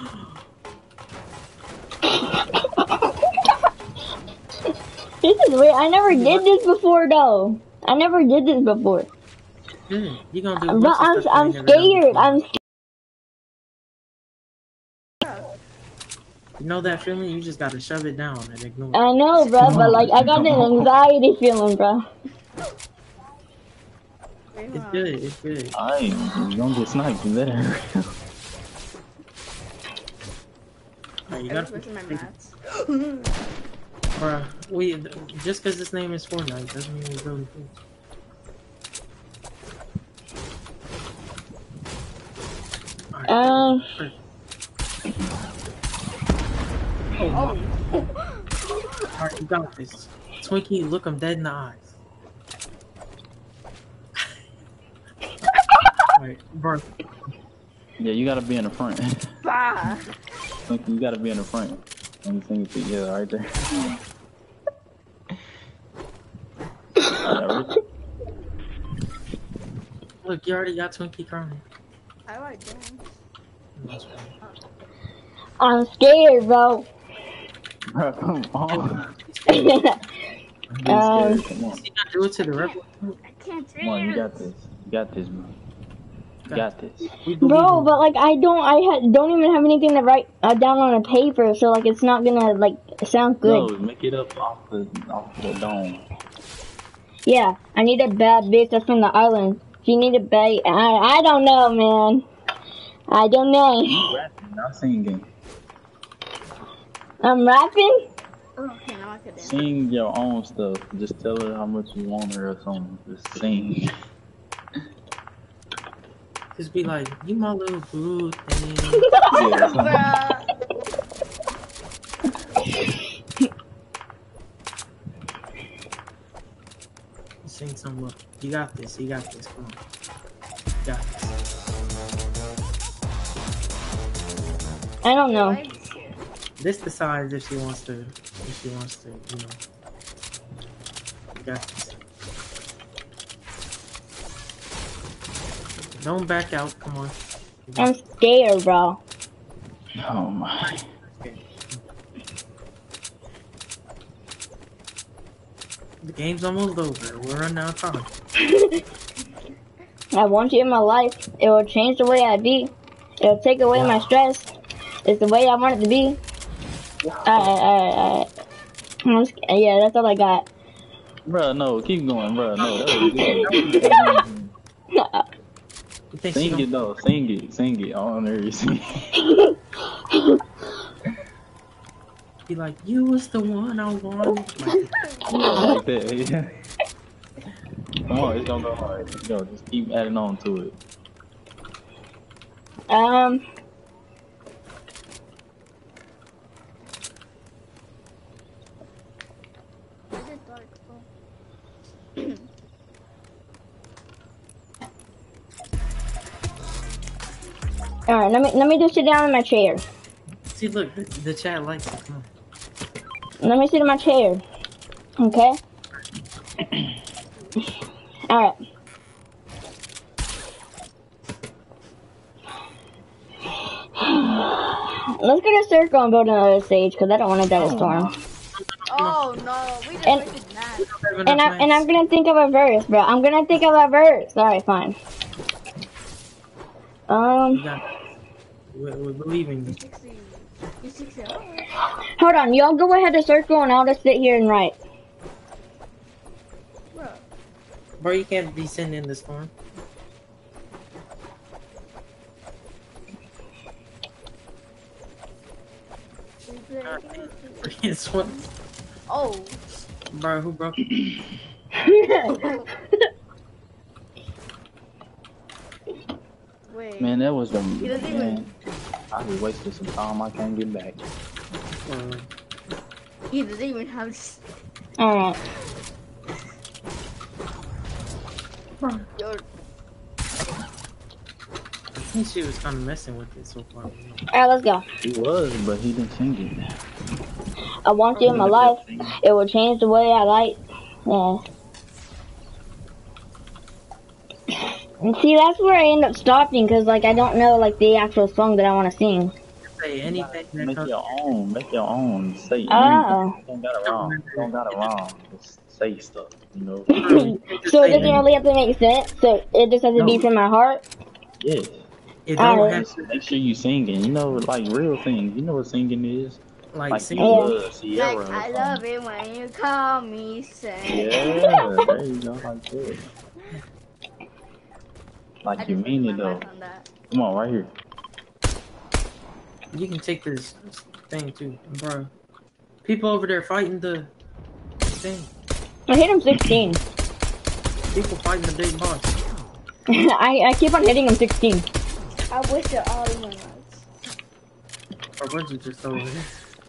This is weird. I never did this before, though. I never did this before. Yeah, you gonna do. But I'm scared. I'm You know that feeling? You just gotta shove it down and ignore it. I know, bro, but like I got an anxiety feeling, bro. It's good. It's good. Alright, you don't get sniped. You better. Alright, you I was gotta. missing my mats. Bruh, just because this name is Fortnite doesn't mean it's really good. Um, Oh. Alright, you got this. Twinkie, look him dead in the eyes. Alright, bro. Yeah, you gotta be in the front. Bah. You gotta be in the front. Let me sing it together right there. Look, you already got Twinkie crying. How I don't? That's right. I'm scared, bro. Bro, come on. Um, Come on. You gotta do it to the rebel. I can't Come on, you see. got this. You got this, bro. You got this. We believe Bro, in but like I don't even have anything to write down on a paper, so like it's not gonna like sound good. No, make it up off the dome. Yeah, I need a bad bitch that's from the island. She need a bait. I don't know, man. I don't know. You rapping, not singing. I'm rapping. Oh, okay, now I can dance. Sing your own stuff. Just tell her how much you want her or something. Just sing. Just be like, you my little boo thing. Bruh. Sing some look. You got this. You got this. Come on. You got this. I don't know. This decides if she wants to, you know. You got this. Don't back out. Come on. I'm scared, bro. Oh my. The game's almost over. We're running out of time. I want you in my life. It will change the way I be. It'll take away my stress. It's the way I want it to be. Alright. Yeah, that's all I got. Bruh, no, keep going, bruh. No, that was good. You think she Sing gonna- it though, sing it. I want to hear you sing. Be like, you was the one I wanted. Like that, yeah. Come on, it's gonna go hard. Go, just keep adding on to it. Where's it dark? Alright, let me just sit down in my chair. See, look, the chat likes it. Come on. Let me sit in my chair. Okay? Alright. Let's get a circle and build another stage because I don't want to die with Storm. Oh no, we just And- wasted that. And I'm gonna think of a verse, bro. I'm gonna think of a verse. Alright, fine. You got it. We're believing you. 60. You 60. Oh. Hold on, y'all go ahead to circle and I'll just sit here and write. Bro. Bro, you can't be sitting in the storm. It's what, Oh. bro, who broke it? Wait. Man, that was the doesn't even- man. I just wasted some time. I can't get back. He doesn't even have. Alright. Yo, I think she was kind of messing with it so far. Alright, let's go. He was, but he didn't sing it. I want you in my life. It will change the way I like. Yeah. And see, that's where I end up stopping because, like, I don't know, like, the actual song that I want to sing. Say anything that Make comes. your own. Make your own. Say Oh. anything. Don't got it wrong. Don't got it wrong. Just say stuff. You know. So it doesn't really have to make sense. So it just has to be No. from my heart. Yes. It don't Alright. have Just make sure you singing. You know, like real things. You know what singing is. Like sing. Sierra. Sierra Like, or I something. love it when you call me Saint. Yeah, there you go, like that. I Like you just mean put it my though. mic on that. Come on, right here. You can take this thing too, bro. People over there fighting the thing. I hit him 16. People fighting the big boss. I keep on hitting him 16. I wish it all in my nuts. Or where's it just over here?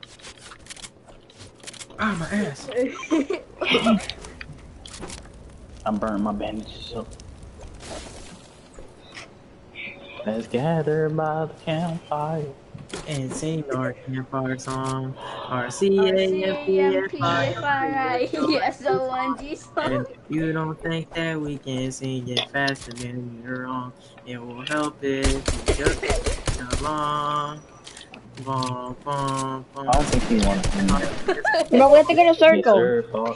Ah, my ass. I'm burning my bandages up. Let's gather by the campfire. And sing our campfire song. RCAMPFISONG song. And if you don't think that we can sing it faster, then you're wrong. It will help if you just sing along. Bum, bum, bum. I don't think he wants to. But we have to get a Yes, circle. sir, thought.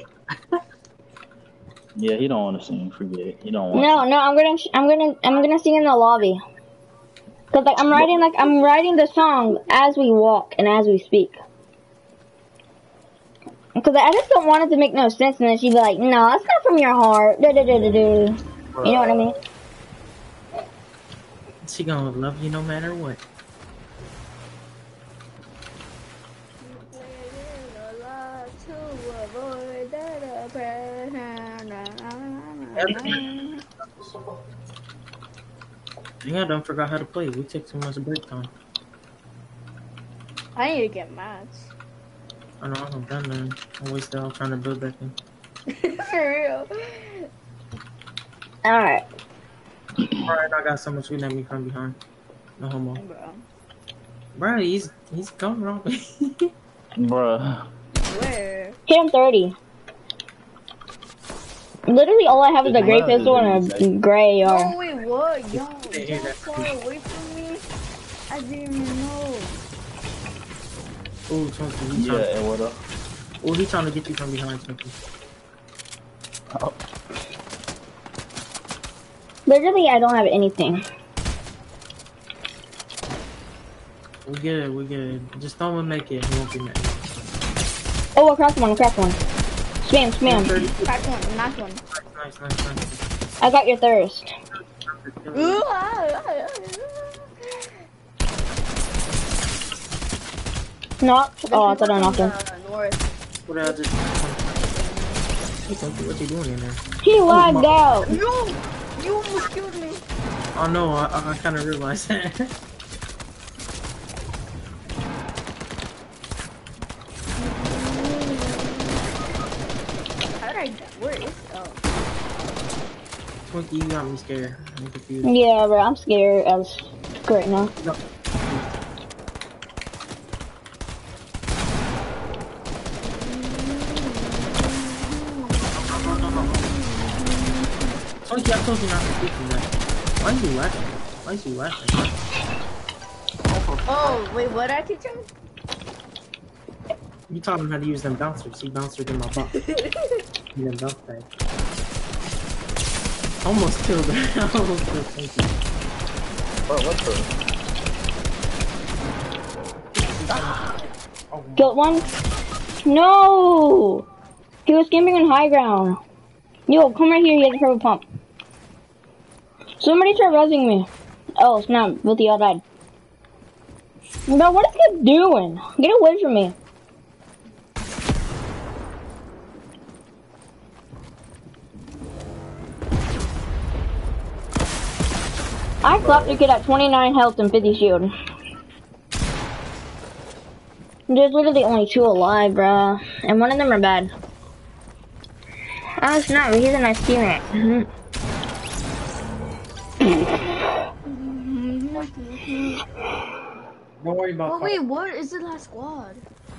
Yeah, he don't want to sing. Forget it. He don't want. No, I'm gonna sing in the lobby. Cause like I'm writing the song as we walk and as we speak. Cause I just don't want it to make no sense, and then she'd be like, "No, it's not from your heart." You know what I mean? She gonna love you no matter what. Yeah, I don't forgot how to play. We took too much break time. I need to get mats. I know I'm done then. I'm wasted all trying to build that thing. For real. Alright. Alright, I got so much food at me from behind. No homo. Bro. Bro, he's coming wrong. Bruh. Where? Hit him 30. Literally all I have is a gray pistol and a gray Oh, AR. wait, what? Yo, Yeah, that far away from me? I didn't even know. Ooh, Chunky, he's Yeah, trying and what up? Ooh, he's trying to get you from behind, Chunky. Oh, Literally, I don't have anything. We good. Just don't make it. He won't be mad. Oh, I cracked one. Spam. 30. Crack one, knock one. Nice. I got your thirst. Ooh, Knocked? Oh, I thought I knocked him. North. What I just... Hey, Chunky, what you doing in there? He lagged out. You almost killed me. Oh no, I kind of realized that. How did I die? Where is Chunky, you got me scared. I'm confused. Yeah, bro, I'm scared as right now. No. Chunky, I told you not to speak from that. Why is he laughing? Oh, wait, what did I teach him? You taught him how to use them bouncers. He bounced in my butt. He didn't bounce back. Almost killed her. Almost killed Chunky. bro, what the? Killed one? No! He was camping on high ground. Yo, come right here, he has a purple pump. Somebody try rezzing me. Oh, snap, both of y'all died. Bro, what is he doing? Get away from me. I clapped a kid at 29 health and 50 shield. There's literally only 2 alive, bro. And one of them are bad. Oh, snap, he's a nice teammate. Don't worry about Oh, wait, what is the last squad?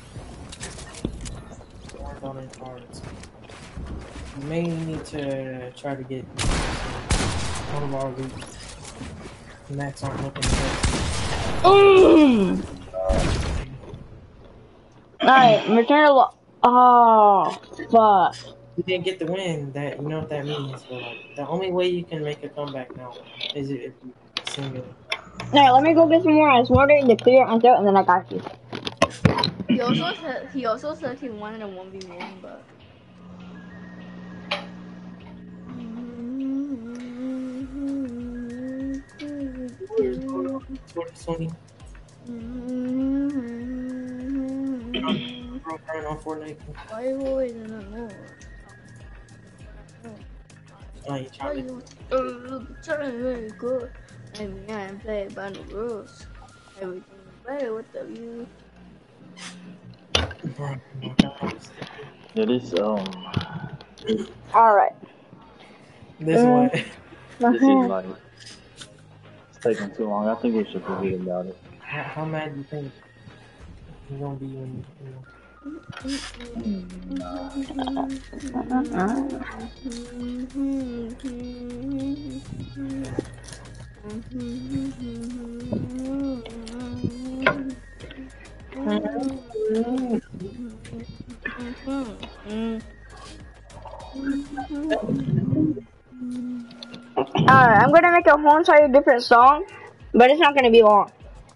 Don't worry about any cards. You may need to try to get one of our loot. Max aren't looking good. Alright, return to oh, fuck. You didn't get the win. That you know what that means. But like, the only way you can make a comeback now is if you single. Alright, let me go get some more ice water to clear my throat and then I got you. he also said he wanted a 1v1, but. Sony. On Fortnite. Why are you always in the mood? Oh, you Charlie. Charlie very good. I mean, I play by the rules. Everything better with the view. Yeah, this Alright. This one. this is like it's taking too long. I think we should forget about it. How mad do you think you're gonna be when you know? I'm gonna make a whole entire different song, but it's not gonna be long.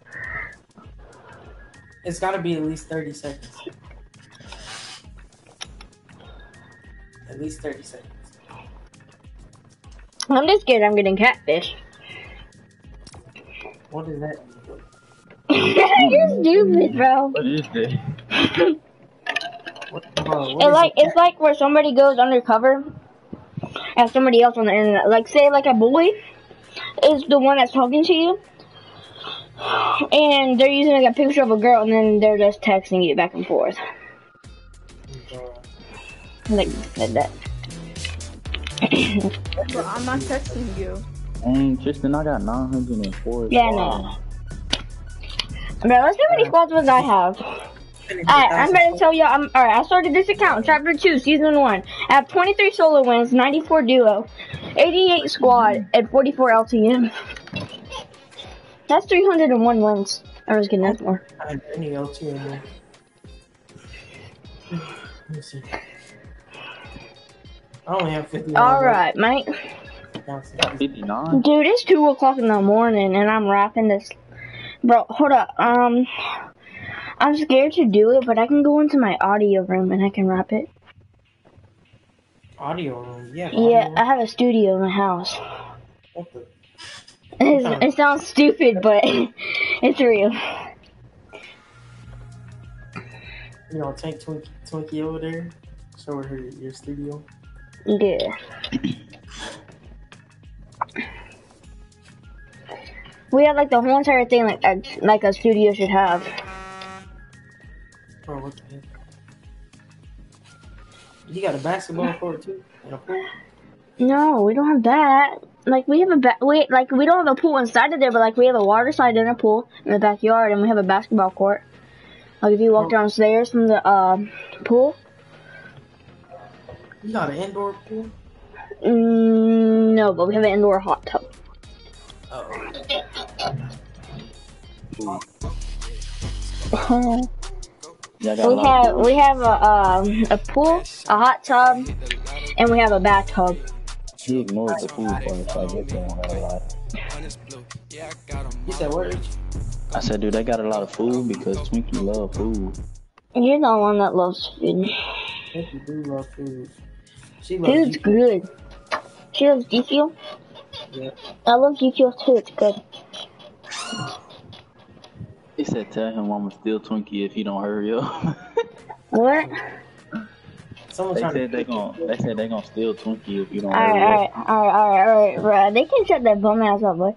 It's gotta be at least 30 seconds. At least 30 seconds. I'm just scared I'm getting catfish. What is that? You're stupid, bro. What is that? It's like where somebody goes undercover as somebody else on the internet. Like say like a boy is the one that's talking to you, and they're using like a picture of a girl, and then they're just texting you back and forth. Like that. But I'm not texting you. Tristan, I got 904. Yeah, no. Bro, let's see how many squads wins I have. Alright, I'm gonna tell you. Alright, I started this account, Chapter 2, Season 1. I have 23 solo wins, 94 duo, 88 squad, and 44 LTM. That's 301 wins. I was getting that more. I have any LTM there. Let me see. I only have 50. Alright, mate. 59? Dude, it's 2 o'clock in the morning, and I'm rapping this. Bro, hold up. I'm scared to do it, but I can go into my audio room and I can rap it. Audio room? Yeah. Yeah, I have a studio in my house. What the? It sounds stupid, but it's real. You know, take Twinkie over there. Show her your studio. Yeah. We have like the whole entire thing like a studio should have. Bro, what the heck? You got a basketball court too? And a pool? No, we don't have that. Like we have we don't have a pool inside of there, but like we have a water slide and a pool in the backyard, and we have a basketball court. Like if you walk downstairs from the pool. You got an indoor pool? No, but we have an indoor hot tub. Oh. We have a pool, a hot tub, and we have a bathtub. He ignored the food part, so I guess they don't have a lot. You said what? I said, dude, they got a lot of food because Twinkie love food. You're the one that loves food. Twinkie do love food. She loves Food's good. She loves G Fuel? Yeah. I love G Fuel too, it's good. He said, tell him I'ma steal Twinkie if he don't hurry up. What? They said they gonna steal Twinkie if you don't hurry up. Alright, bro. They can shut that bum ass up, boy.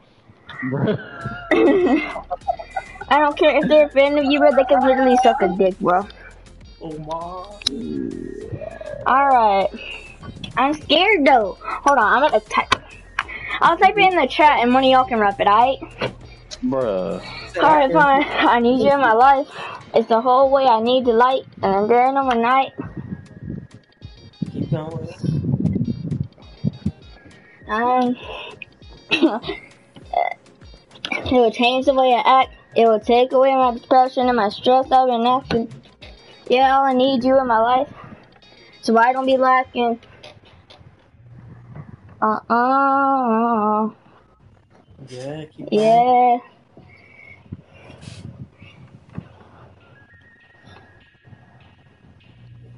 I don't care if they're a fan of you, bro. They can literally suck a dick, bro. Oh my. Alright. I'm scared though. Hold on, I'm gonna type. I'll type it in the chat and one of y'all can rap it, alright? Bruh. Alright, fine. I need you in my life. It's the whole way I need the light. And I'm there in the night. Keep going. It will change the way I act. It will take away my depression and my stress I've been acting. Yeah, all I need you in my life. So I don't be lacking. Yeah, keep going. Yeah.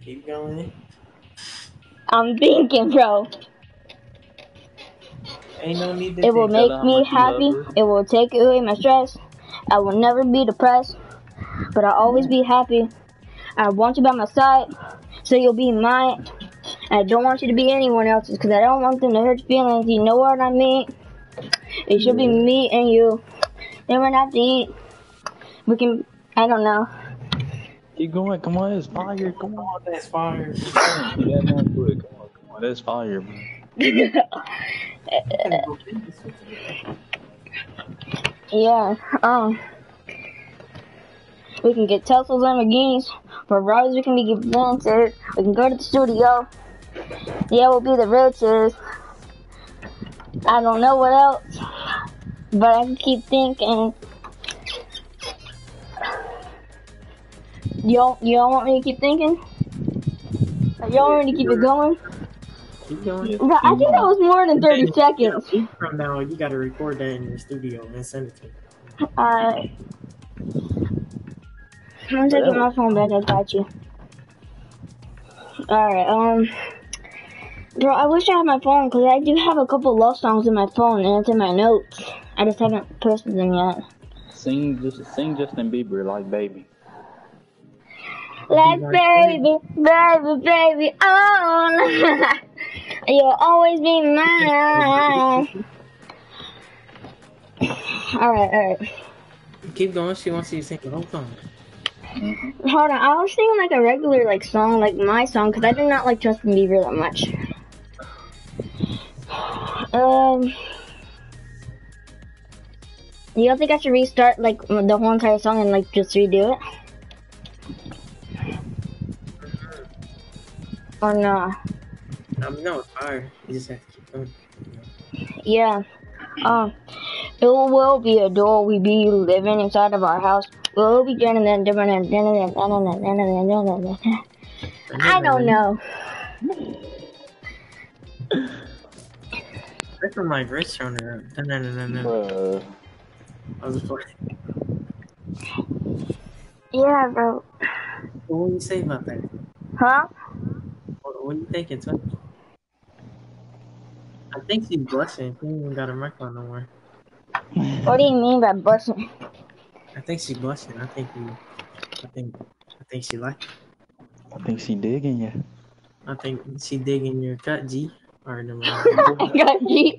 Keep going. I'm thinking, bro. Ain't no need to It will think. Tell make her how me much you love happy. her. It will take away my stress. I will never be depressed, but I'll always be happy. I want you by my side, so you'll be mine. I don't want you to be anyone else's, because I don't want them to hurt your feelings. You know what I mean? It should be me and you. Then we're not to eat. We can, I don't know. Keep going. Come on, it's fire. Come on. Oh, that's fire. Keep going. Keep adding on to it. Come on. That's fire, bro. Yeah, we can get Teslas, Lamborghinis, Ferraris, we can be advances. We can go to the studio. Yeah, we'll be the richest. I don't know what else, but I can keep thinking. You don't want me to keep thinking? You don't want me to keep it going? Keep going. Yeah, But I think that was more than 30 seconds. Yeah, from now, you gotta record that in your studio and send it to me. Alright. I'm taking my phone back, I got you. Alright, bro, I wish I had my phone, because I do have a couple love songs in my phone, and it's in my notes. I just haven't posted them yet. Sing Justin Bieber like baby. Like baby, baby, baby, oh, you'll always be mine. Alright. Keep going. She wants you to sing the whole song. Hold on, I was singing like a regular like song, like my song, because I do not like Justin Bieber that much. You don't think I should restart like the whole entire song and like just redo it? Or no? No, it's hard. You just have to keep going. Yeah. It will be a door we be living inside of our house. We'll be I don't know. That's from my wrist on there. Bruh. I was playing. Yeah, bro. What do you say about that? Huh? What do you think it's like? I think she's blushing. She ain't even got her mic on no more. What do you mean by blushing? I think she's blushing. I think she like it. I think she digging you. I think she digging your cut, G. Or no, I got G.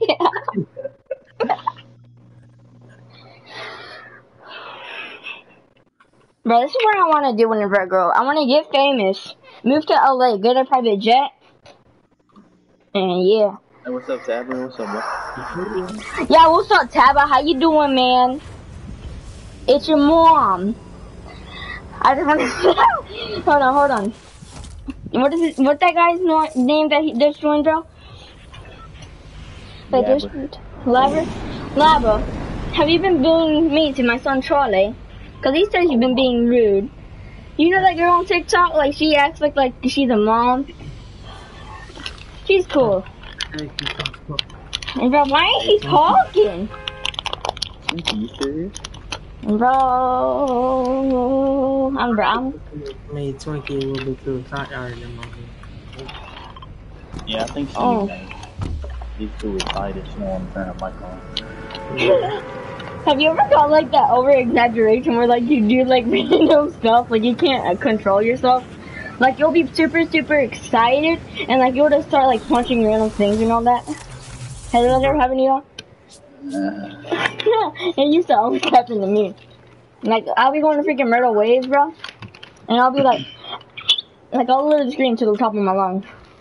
Bro, this is what I want to do whenever I grow up. I want to get famous, move to LA, get a private jet, and yeah. Hey, what's up, Tabber? What's up, bro? Yeah, what's up, Taba? How you doing, man? It's your mom. I just want to... Hold on. What is it? What's that guy's name that he just joined, bro? Labra. Have you been being mean to my son Charlie? Cause he says you've been being rude. You know that girl on TikTok? Like she acts like she's a mom. She's cool. And bro, why ain't he talking? You serious? Bro, I'm brown. Made Twinkie a little bit too excited than mom. Yeah, I think she's too excited. She don't want to turn her mic on. Have you ever got like that over exaggeration where like you do like random stuff, like you can't control yourself? Like you'll be super excited and like you'll just start like punching random things and all that. Has that ever happened to you? It used to always happen to me. Like I'll be going to freaking Myrtle Waves, bro, and I'll be like I'll literally scream to the top of my lungs.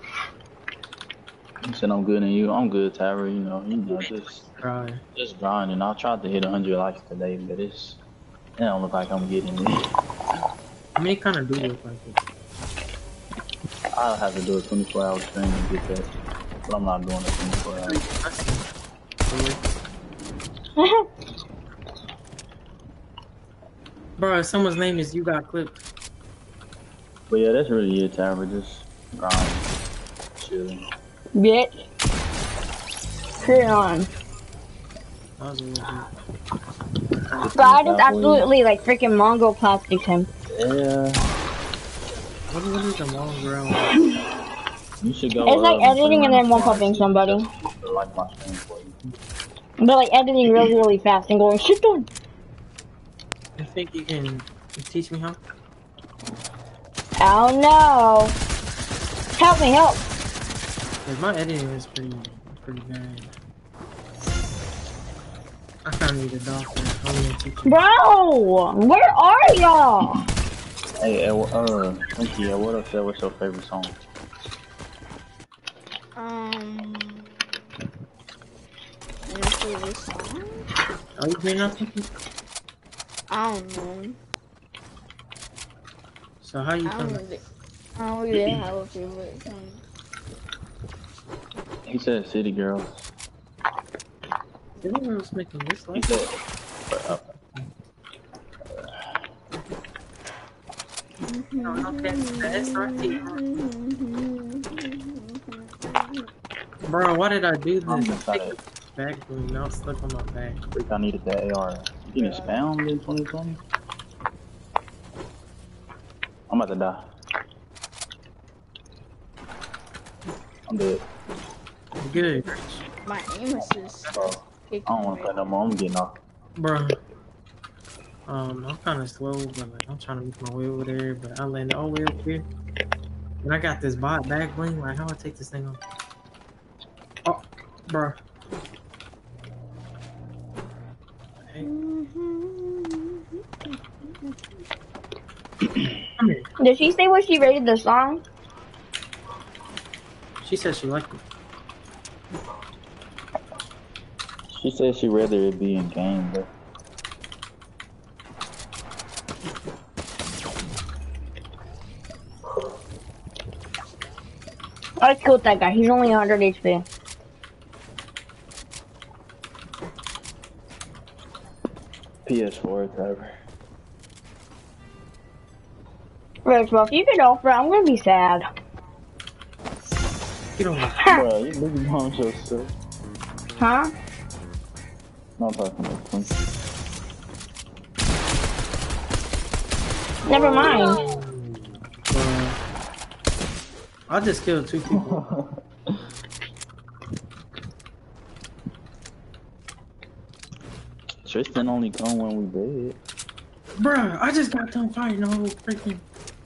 You said I'm good and you. I'm good, Tyra. You know, just grinding. I tried to hit 100 likes today, but it don't look like I'm getting it. How many kind of do look like it? I'll have to do a 24-hour stream to get that, but I'm not doing it 24 hours. Bro, if someone's name is You Got Clipped. But yeah, that's really it, Tyra. Just grinding, chilling. Bitch. Turn on. That But I just absolutely like freaking Mongo plastics him. Yeah. What is the long ground? You should go. It's like editing and then one-pumping somebody. Like my stream for you. But like editing really fast and going shit done. I think you can teach me how. Oh no! Help me, help! Cause my editing is pretty bad. I kinda need a doctor. I'm gonna teach you. Bro! Where are y'all? Hey, Winky, what up, Phil? What's your favorite song? Your favorite song? Are you doing nothing? I don't know. So how you I don't really have a favorite song. He said City Girls. Did anyone else making this He like? said. No, that's SRT. Bro, why did I do I'm this? just trying to Back bling, now it's stuck on my back. freak. I needed the AR. You getting spammed in 2020? I'm about to die. I'm dead. Good. My aim is just Bro, I don't want to play no more. I'm getting off. Bro. I'm kind of slow, but like I'm trying to make my way over there, but I landed all the way up here. And I got this bot back bling, like how I take this thing off? Oh, bro. Hey. Come here. Did she say what she rated the song? She said she liked it. She said she'd rather it be in game, but I killed that guy. He's only 100 HP. PS4 driver. Rich, well, if you get offer, I'm gonna be sad. You don't know. Bro, you niggas on yourself. Huh? No, I'm talking about Twinkie. Never mind. I just killed 2 people. Tristan only come when we dead. Bruh, I just got done fighting the whole freaking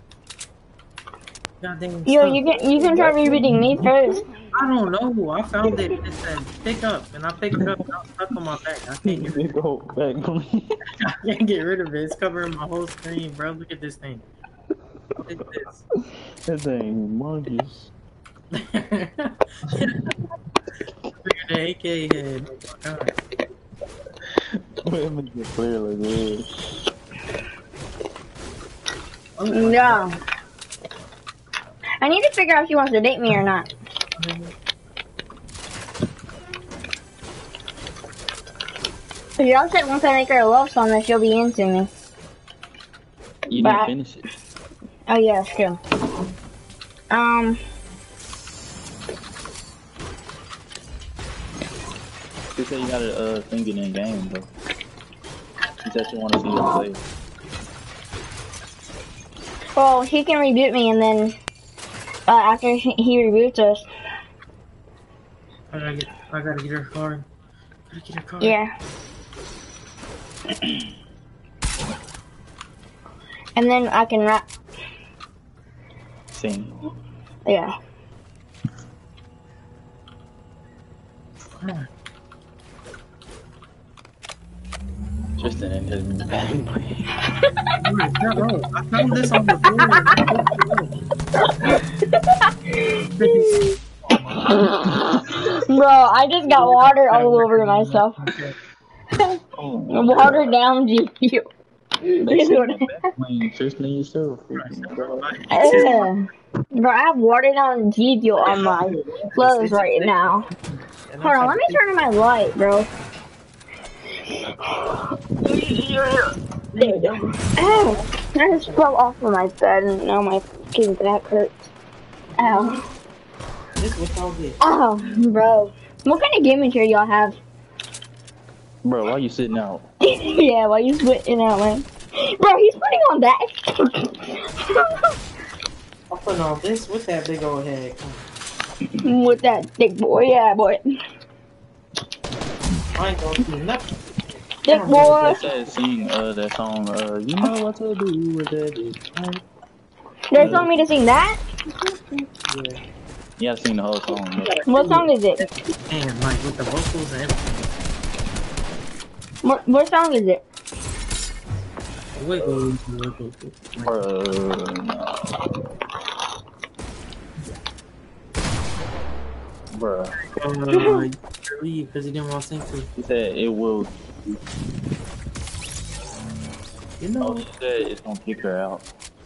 goddamn Yo, stuff. you can try rereading me first. I don't know. I found it. It said pick up, and I picked it up. And I was stuck on my back. I can't get rid of it. I can't get rid of it. It's covering my whole screen, bro. Look at this thing. What is this? That thing humongous. Look at the AK head. Oh my god. Wait a minute, clear like this. Yeah. I need to figure out if she wants to date me or not. Y'all said once I make her a love song that she'll be into me. You But- didn't finish it. Oh yeah, that's true. She said you gotta sing it in game, bro. She said she wanna see you play. Well, he can reboot me and then after he reboots us. I gotta get her card. Gotta get her card. Yeah. And then I can rap. Sing. Yeah. Come on. Tristan and his bag. No, I found this on the floor. Bro, I just got water all over myself. Water down GPU. Tristan, you still freaking bro. Bro, I have water down GPU on my clothes right now. Hold on, let me turn on my light, bro. There we go. Ow! I just fell off of my bed and now my fucking back hurts. Ow. This was all good. Oh, bro. What kind of gaming chair y'all have? Bro, why you sitting out? Yeah, why you sweating out, man? Bro, he's putting on that. putting on this with that big old head. With that thick boy, yeah, boy. I ain't gonna do nothing. Thick boy. They said sing that song, you know what to do with that. They told me to sing that? Yeah. You gotta sing the whole song. Man. What song is it? Damn, like with the vocals and everything. What song is it? Wiggle. Bruh. Leave because he didn't want to sing to. He said it will. You know. She said it's gonna kick her out.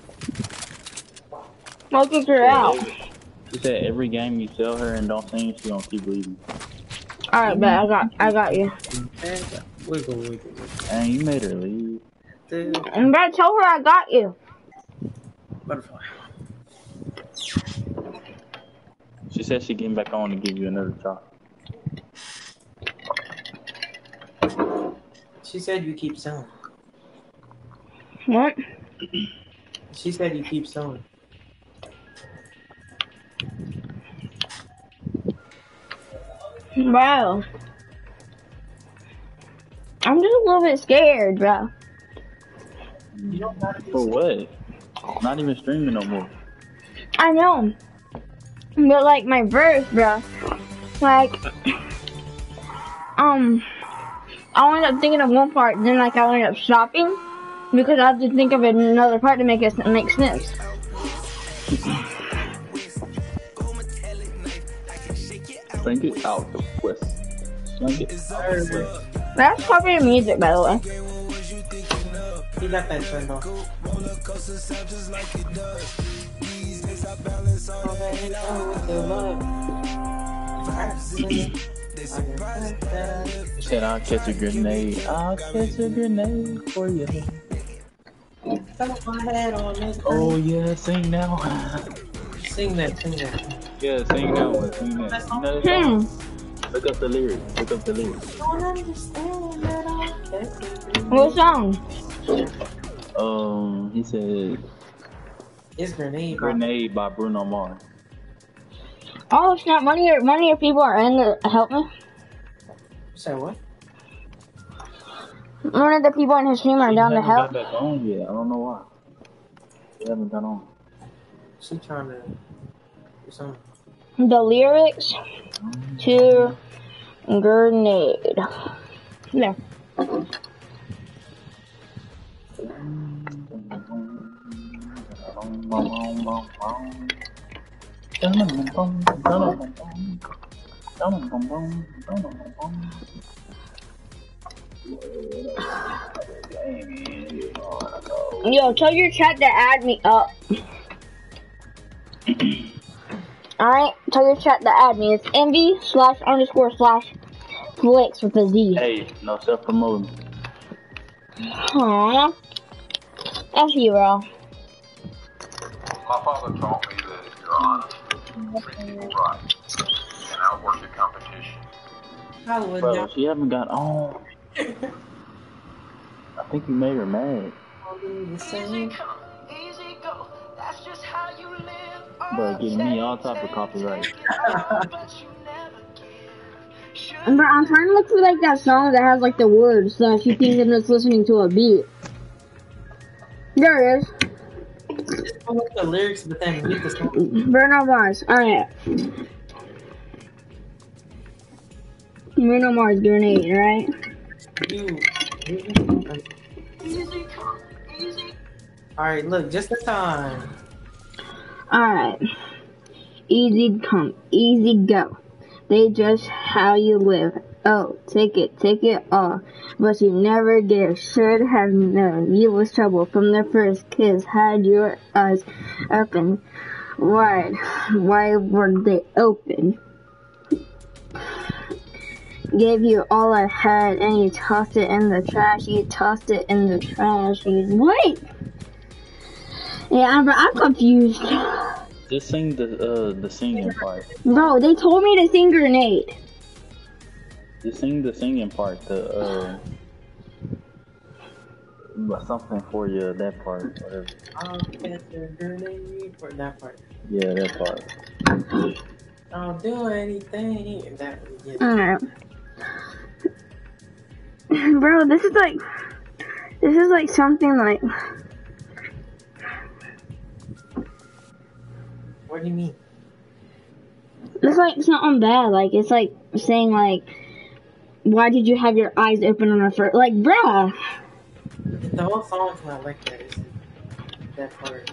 I'll kick her out. She said every game you sell her and don't sing, she gonna keep leaving. Alright, but I got you. Wiggle. And you made her leave. I'm about to tell her I got you. Butterfly. She said she getting back on to give you another shot. She said you keep selling. What? She said you keep selling. Bro. I'm just a little bit scared, bro. For what? Not even streaming no more. I know. But like my verse, bro. Like, I ended up thinking of one part, then like I ended up stopping because I had to think of another part to make it make sense. Bring it out the west. Bring it out the west. That's copy music, by the way. He got that turned on. Said I'll catch a grenade. I'll catch a grenade for you. Oh yeah, sing now. Sing that. Yeah, sing that one. Sing that. You know that song? Look up the lyrics. What song? He said It's Grenade by Bruno Mars. Oh snap! One of your people are in to help me. Say what? One of the people in his stream are down to help. Got back on yet. I don't know why. They haven't got on. She trying to do something. The lyrics to Grenade. There. Yo, tell your chat to add me up. Alright, tell your chat to add me. It's envy/_/flicks with a Z. Hey, no self-promoting. Aww. F you, bro. My father taught me that if you're honest, treat people right, and outwork the competition. Bro, she haven't got on. I think you made her mad. Bro, getting me all type of copyright. Bro, I'm trying to look for like that song that has like the words so she thinks I'm just listening to a beat. There it is. I like the lyrics, but then read the song. Bruno Mars. Alright. Bruno Mars, Grenade, right? Alright, look, just the time. Alright. Easy come, easy go. They just how you live. Oh, take it all. But you never give. Should have known you was trouble from the first kiss. Had your eyes open wide. Why were they open? Gave you all I had and you tossed it in the trash. You tossed it in the trash. What? Yeah, I'm confused. Just sing the singing part. Bro, they told me to sing Grenade. Just sing the singing part. But something for you, that part, whatever. I'll catch a grenade for that part. Yeah, that part. I'll do anything. That yeah. Alright. Bro, this is like something like. What do you mean? It's like something bad. Like it's like saying like, why did you have your eyes open on our first? Like, bruh. The whole song's not like that. It's that part.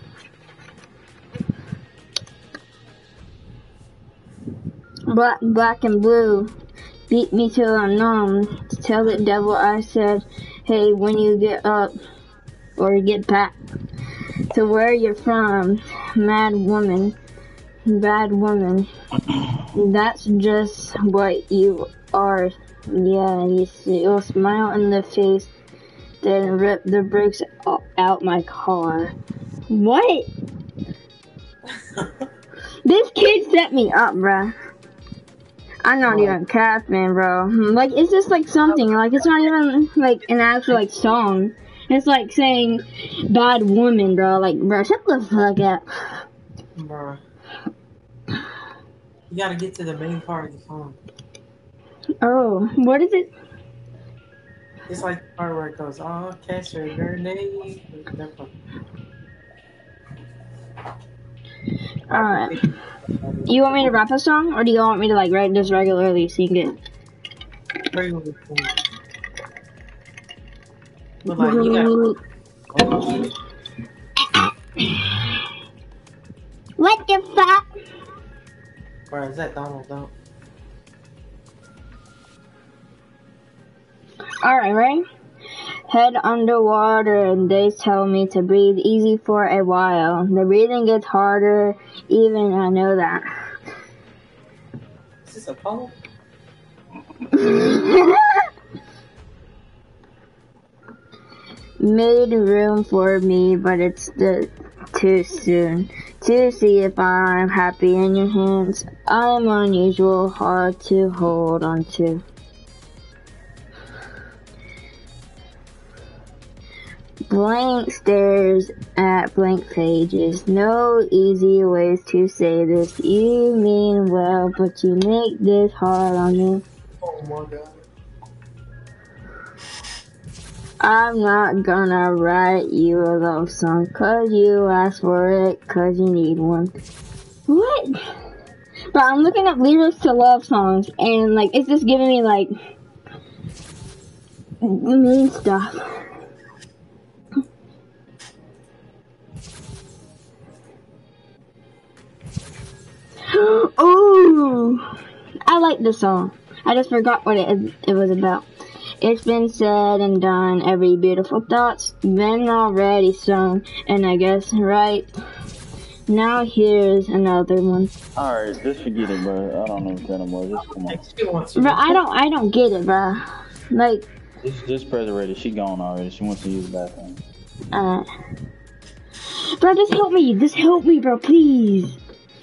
Black and blue, beat me till I'm numb. Tell the devil I said, hey, when you get up or get back to where you're from, mad woman, bad woman. That's just what you are. Yeah, you'll smile in the face, then rip the brakes out my car. What? This kid set me up, bruh. I'm not even capping, bro. Like, it's just like something. Like, it's not even like an actual like song. It's like saying bad woman, bro. Like, bro, shut the fuck up. Bro. You gotta get to the main part of the song. Oh, what is it? It's like the part where it goes, oh, catch a grenade. That part. Alright. You want me to rap a song, or do you want me to like write just regularly sing it? Regularly sing it. But like, you gotta... What the fuck? Bro, is that Donald Duck? Alright, right? Head underwater and they tell me to breathe easy for a while. The breathing gets harder, even I know that. Is this Apollo? Made room for me, but it's too soon to see if I'm happy in your hands. I'm unusual, hard to hold on to. Blank stares at blank pages. No easy ways to say this. You mean well, but you make this hard on me. Oh my god. I'm not gonna write you a love song, cause you asked for it, cause you need one. What? But I'm looking up lyrics to love songs, and like, it's just giving me like, mean stuff. Oh, I like this song. I just forgot what it was about. It's been said and done, every beautiful thought's been already sung, and I guess right now here's another one. Alright, just forget it, bro. I don't know what anymore. Just come on. Bro, I don't get it, bro. Like, just press it ready. She gone already. She wants to use the bathroom. Bro, just help me, bro, please.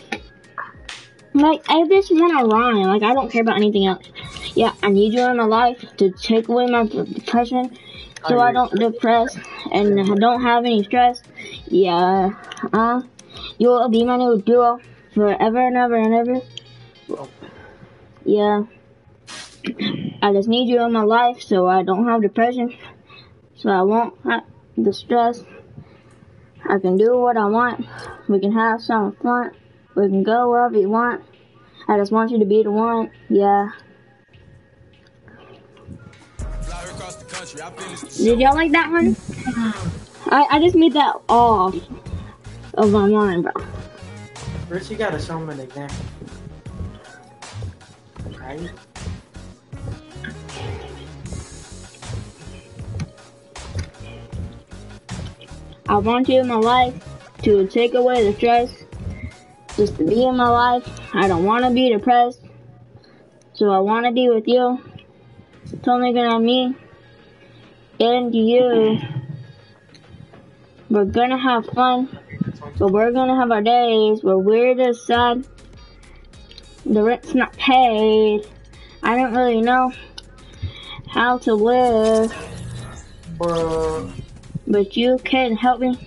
Like, I just want to rhyme. Like, I don't care about anything else. Yeah, I need you in my life to take away my depression so I don't depress and I don't have any stress. Yeah, you'll be my new duo forever and ever and ever. Yeah, I just need you in my life so I don't have depression, so I won't have the stress. I can do what I want. We can have some fun. We can go wherever you want. I just want you to be the one. Yeah. Did y'all like that one? I just made that off of my mind, bro. Rich, you gotta show him an example. Right? I want you in my life to take away the stress. Just to be in my life. I don't want to be depressed. So I want to be with you. It's only gonna be me and you. We're gonna have fun. But we're gonna have our days where we're just sad. The rent's not paid. I don't really know how to live. Bro. but you can help me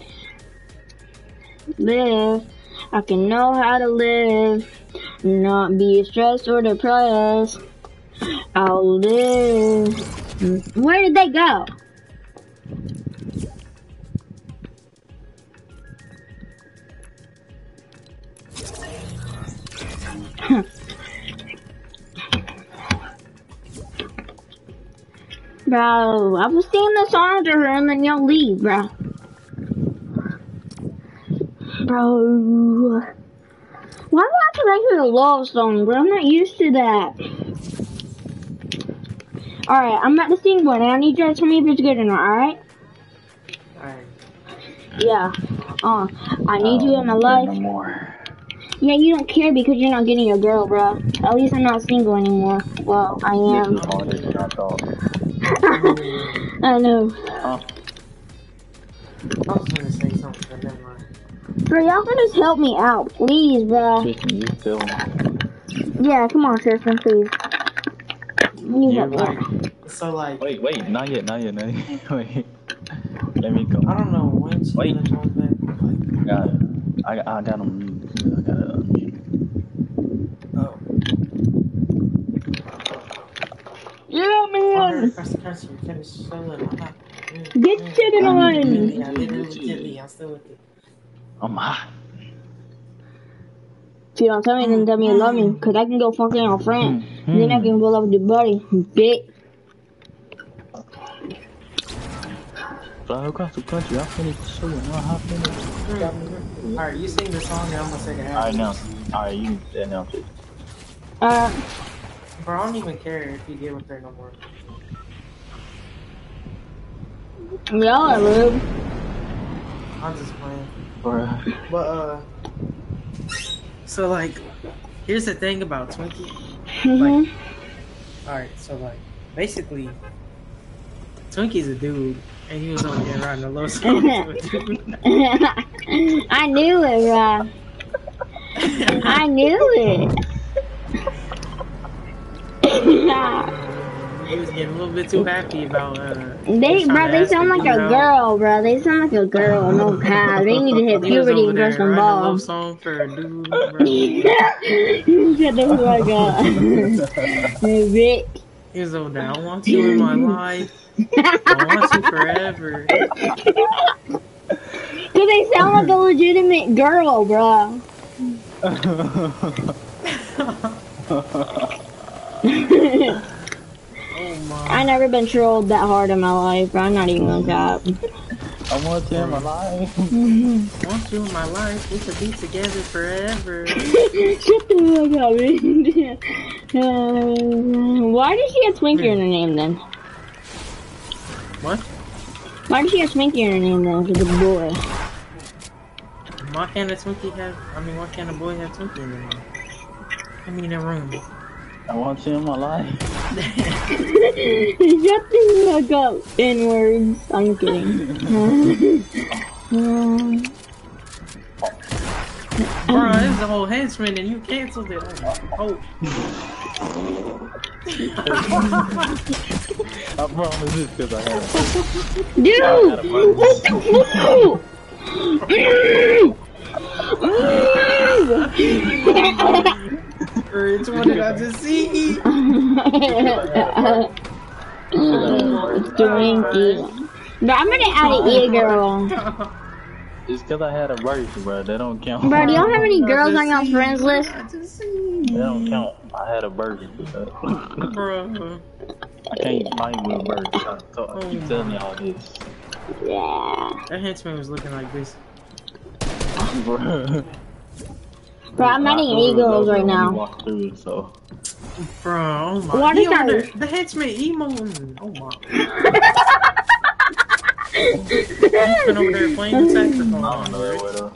live. I can know how to live, not be stressed or depressed. I'll live. Where did they go? Bro, I was singing the song to her and then y'all leave, bro. Bro. Why do I have to make it a love song, bro? I'm not used to that. Alright, I'm about to sing one and I need you to tell me if it's good or not, alright? Alright. Yeah. I need you in my life. No more. Yeah, you don't care because you're not getting a girl, bro. At least I'm not single anymore. Well, I am. This is harder than I thought. I know. Huh? I was gonna say something, but never mind. Bro, y'all can just help me out, please, bro. Tristan, you feel me? Yeah, come on, Tristan, please. You You're help me out. like, so like, Wait, not yet. Wait. Let me go. I don't know when she's Wait. gonna come back. Like, I got him. I got him. oh. Yeah, man. Press the cursor, finish solo. Get shit in line. I did it legitly. I'm still with it. I'm hot. If you don't tell me, then tell me you love me. Cause I can go fucking your friend. And then I can go love your buddy. Bitch. Fly across the country. I finished the show and I hopped in it. Alright, you sing the song and I'm gonna say the half. Alright, now. Alright, you announce it. Bro, I don't even care if you get with her no more. Y'all are rude. I'm just playing. Bruh. But, so like, here's the thing about Twinkie. Mhm. Like, alright, so like, basically, Twinkie's a dude, and he was on there riding a low song. I knew it, bro. I knew it. He was getting a little bit too happy about, They sound like a girl, bro. They sound like a girl. No god, they need to hit puberty and grow some balls. Love song for a dude, bro. Shut the fuck up. Bitch. He was over there. I want you in my life. I want you forever. Cause they sound like a legitimate girl, bro. Oh my. I never been trolled that hard in my life, bro. I'm not even gonna cap. I want you in my life. I want you in my life. We could be together forever. Shut the fuck up, man. Why does she have Twinkie in her name then? What? Why does she have Twinkie in her name then? She's a boy. Why can't a Twinkie have, why can't a boy have Twinkie in their name? I mean, in a room. I want you in my life. Shut the fuck up, N-words. I'm kidding. Bro, this is a whole henchman and you canceled it. Oh. I promise this because I had Dude! What the fuck? Which one did I just see? It's Twinkie. But I'm gonna add an e-girl. It's because I had a version, bro. They don't count. Bro, do y'all have any girls on y'all friends list? They don't count. I had a version. Bro. I can't find me a version. I keep telling y'all this. Yeah. That henchman was looking like this. Bro. Bro, I'm adding e-girls right now. Walk through it, so. Bro, oh my. What is that? The henchman emoing. Oh my. He's been over there playing the saxophone. I don't know what up.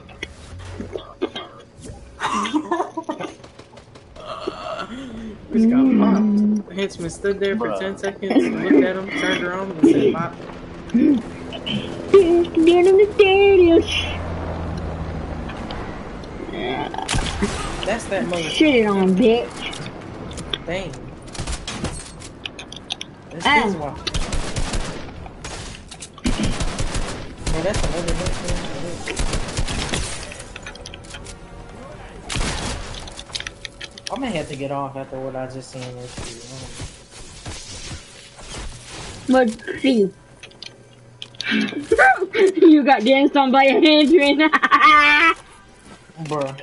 Just got popped. The henchman stood there for 10 seconds, looked at him, turned around, and said, "Pop." That's that mother. Shit it on, bitch. Dang. This is why. that's another thing. I'm gonna have to get off after what I just seen this shit. But see, you got danced on by a Adrian. Bruh.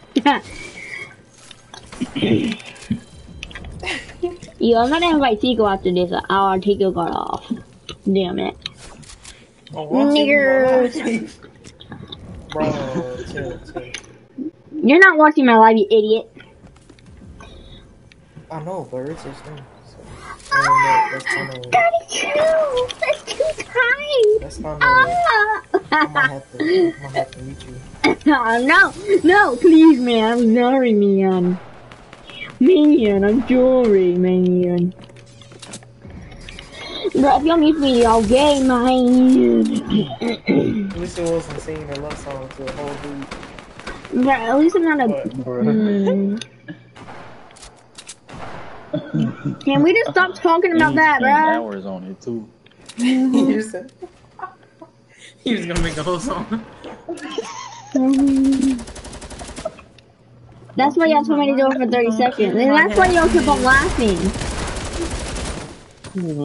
Yo, I'm gonna invite Tico after this. Our Tico got off. Damn it. Niggers. Bro, chill. You're not watching my live, you idiot. I know, but it's just me. So. That's too tight. That's not no. I might have to meet you. No, please, man. I'm sorry, man. I'm sorry, man. Bro, if y'all meet me, y'all gay, man. At least it wasn't singing a love song to a whole dude. Bro, at least I'm not a... Can we just stop talking about that, bro? Hours on it, too. He was gonna make a whole song. That's why y'all told me to do it for 30 seconds. And that's why y'all kept on laughing. We're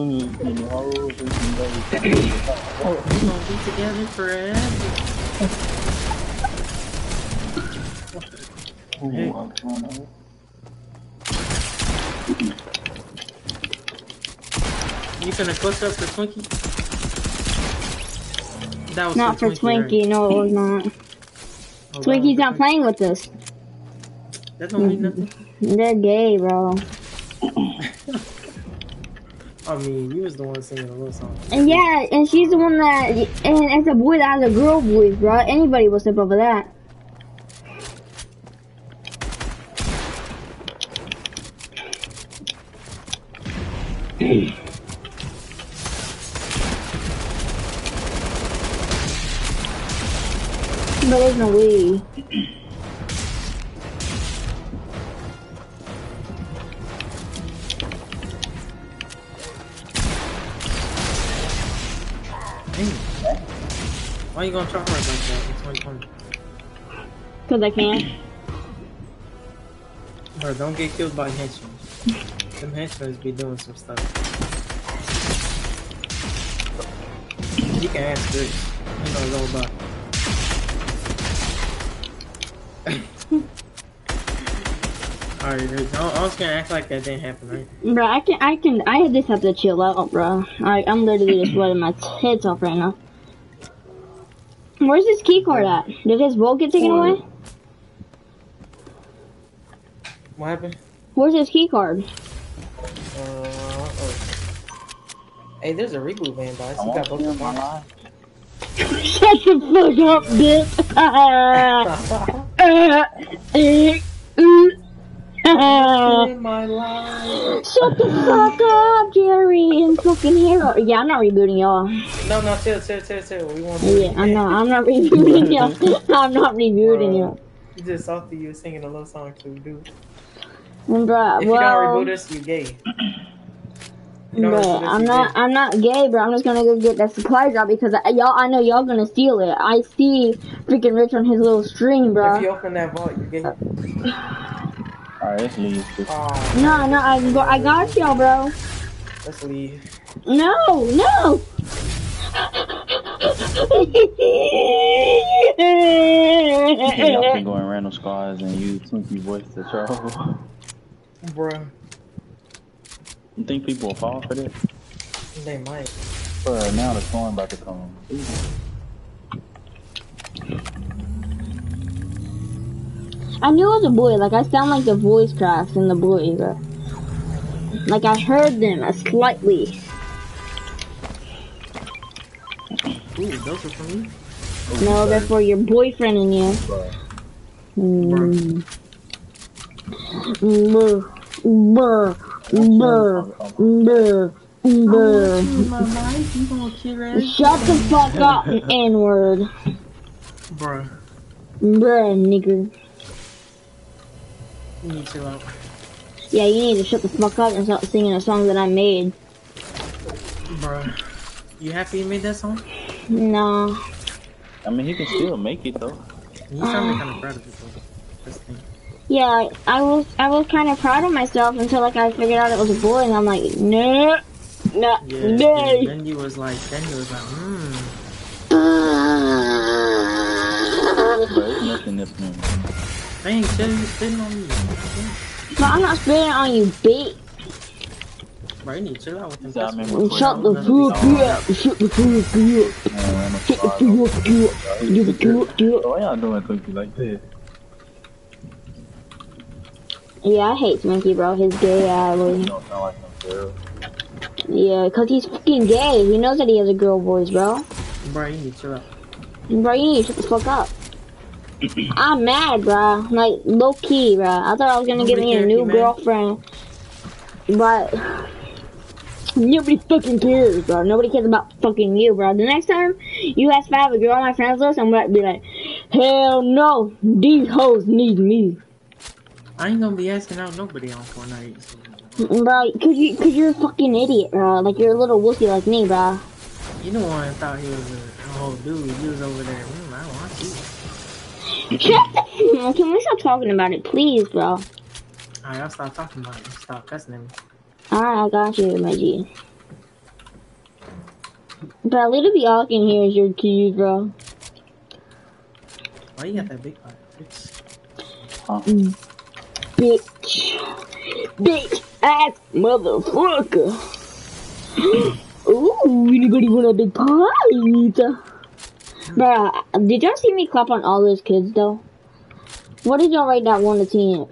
gonna be together forever. Hey. You finna clutch up for Twinkie? That was not for Twinkie, right? No it was not. Oh, Twinkie's not playing with us. That don't mean nothing. They're gay, bro. I mean, you was the one singing a little song. And yeah, and she's the one that, and it's a boy that has a girl voice, bro. Anybody will step over that. But there's no way. Why you gonna try hard like that? It's 2020. Cause I can't. Bro, don't get killed by henchmen. Them henchmen be doing some stuff. You can ask Chris. He knows all about it. Alright, I was gonna act like that didn't happen, right? Bro, I just have to chill out, bro. I'm literally just sweating my tits off right now. Where's his keycard at? Did his vote get taken away? What happened? Where's his keycard? Hey, there's a reboot van, guys. You got both of them. Shut the fuck up, bitch! My life. Shut the fuck up, Jerry and fucking Hero. Yeah, I'm not rebooting y'all. No, chill. We want to. Yeah, I'm not rebooting y'all. I'm not rebooting y'all. You just thought you were singing a love song to dude. Bruh, if you don't reboot us, you gay. Bruh, I'm not gay, bro. I'm just gonna go get that supply drop because I know y'all gonna steal it. I see freaking Rich on his little stream, bro. If you open that vault, you're gay. Alright, let's leave. No, I got y'all, bro. Let's leave. No. Y'all been going random squads and you Twinkie voice the trouble. Bruh. You think people will fall for this? They might. But now the storm about to come. I knew it was a boy. Like, I sound like the voice cracks in the boy, bro. Like, I heard them slightly. Ooh, those are for me? No, they're for your boyfriend and you. Shut the fuck up, N-word. Bruh, nigga. you need to chill out. Yeah, you need to shut the fuck up and start singing a song that I made. Bruh, you happy you made that song? No. I mean, he can still make it though. He's trying to be kind of proud of it though. That's the thing. Yeah, I was kind of proud of myself until like I figured out it was a boy, and I'm like, no, no, Yeah, no. then he was like, hmm. But it's nothing that's new. Dang, Shelly, you spitting on me. But I'm not spitting on you, bitch. Bro, you need to chill out with them. I remember Shut the fuck up. Shut the fuck up. Shut the fuck up. Why y'all doing Cookie like this? Yeah, I hate Sminky, bro. His gay ass. You don't sound like no girl. Yeah, cause he's fucking gay. He knows that he has a girl voice, bro. Bro, you need to chill out. Bro, you need to shut the fuck up. I'm mad, bro. Like, low key, bro. I thought I was gonna get me a new girlfriend. But nobody fucking cares, bro. Nobody cares about fucking you, bro. The next time you ask if I have a girl on my friends list, I'm gonna be like, hell no. These hoes need me. I ain't gonna be asking out nobody on Fortnite. So. Bro, cause you're a fucking idiot, bro. Like, you're a little wussy like me, bro. You know I thought he was a whole dude. He was over there. I want you. Can we stop talking about it, please, bro? Alright, I'll stop talking about it. Stop cussing at me. Alright, I got you, my G. Bro, literally all I can hear is your keys, bro. Why you got that big part? Bitch. Bitch ass motherfucker. Ooh, anybody want a big pie? Bruh, did y'all see me clap on all those kids though? What did y'all rate that 1 to 10?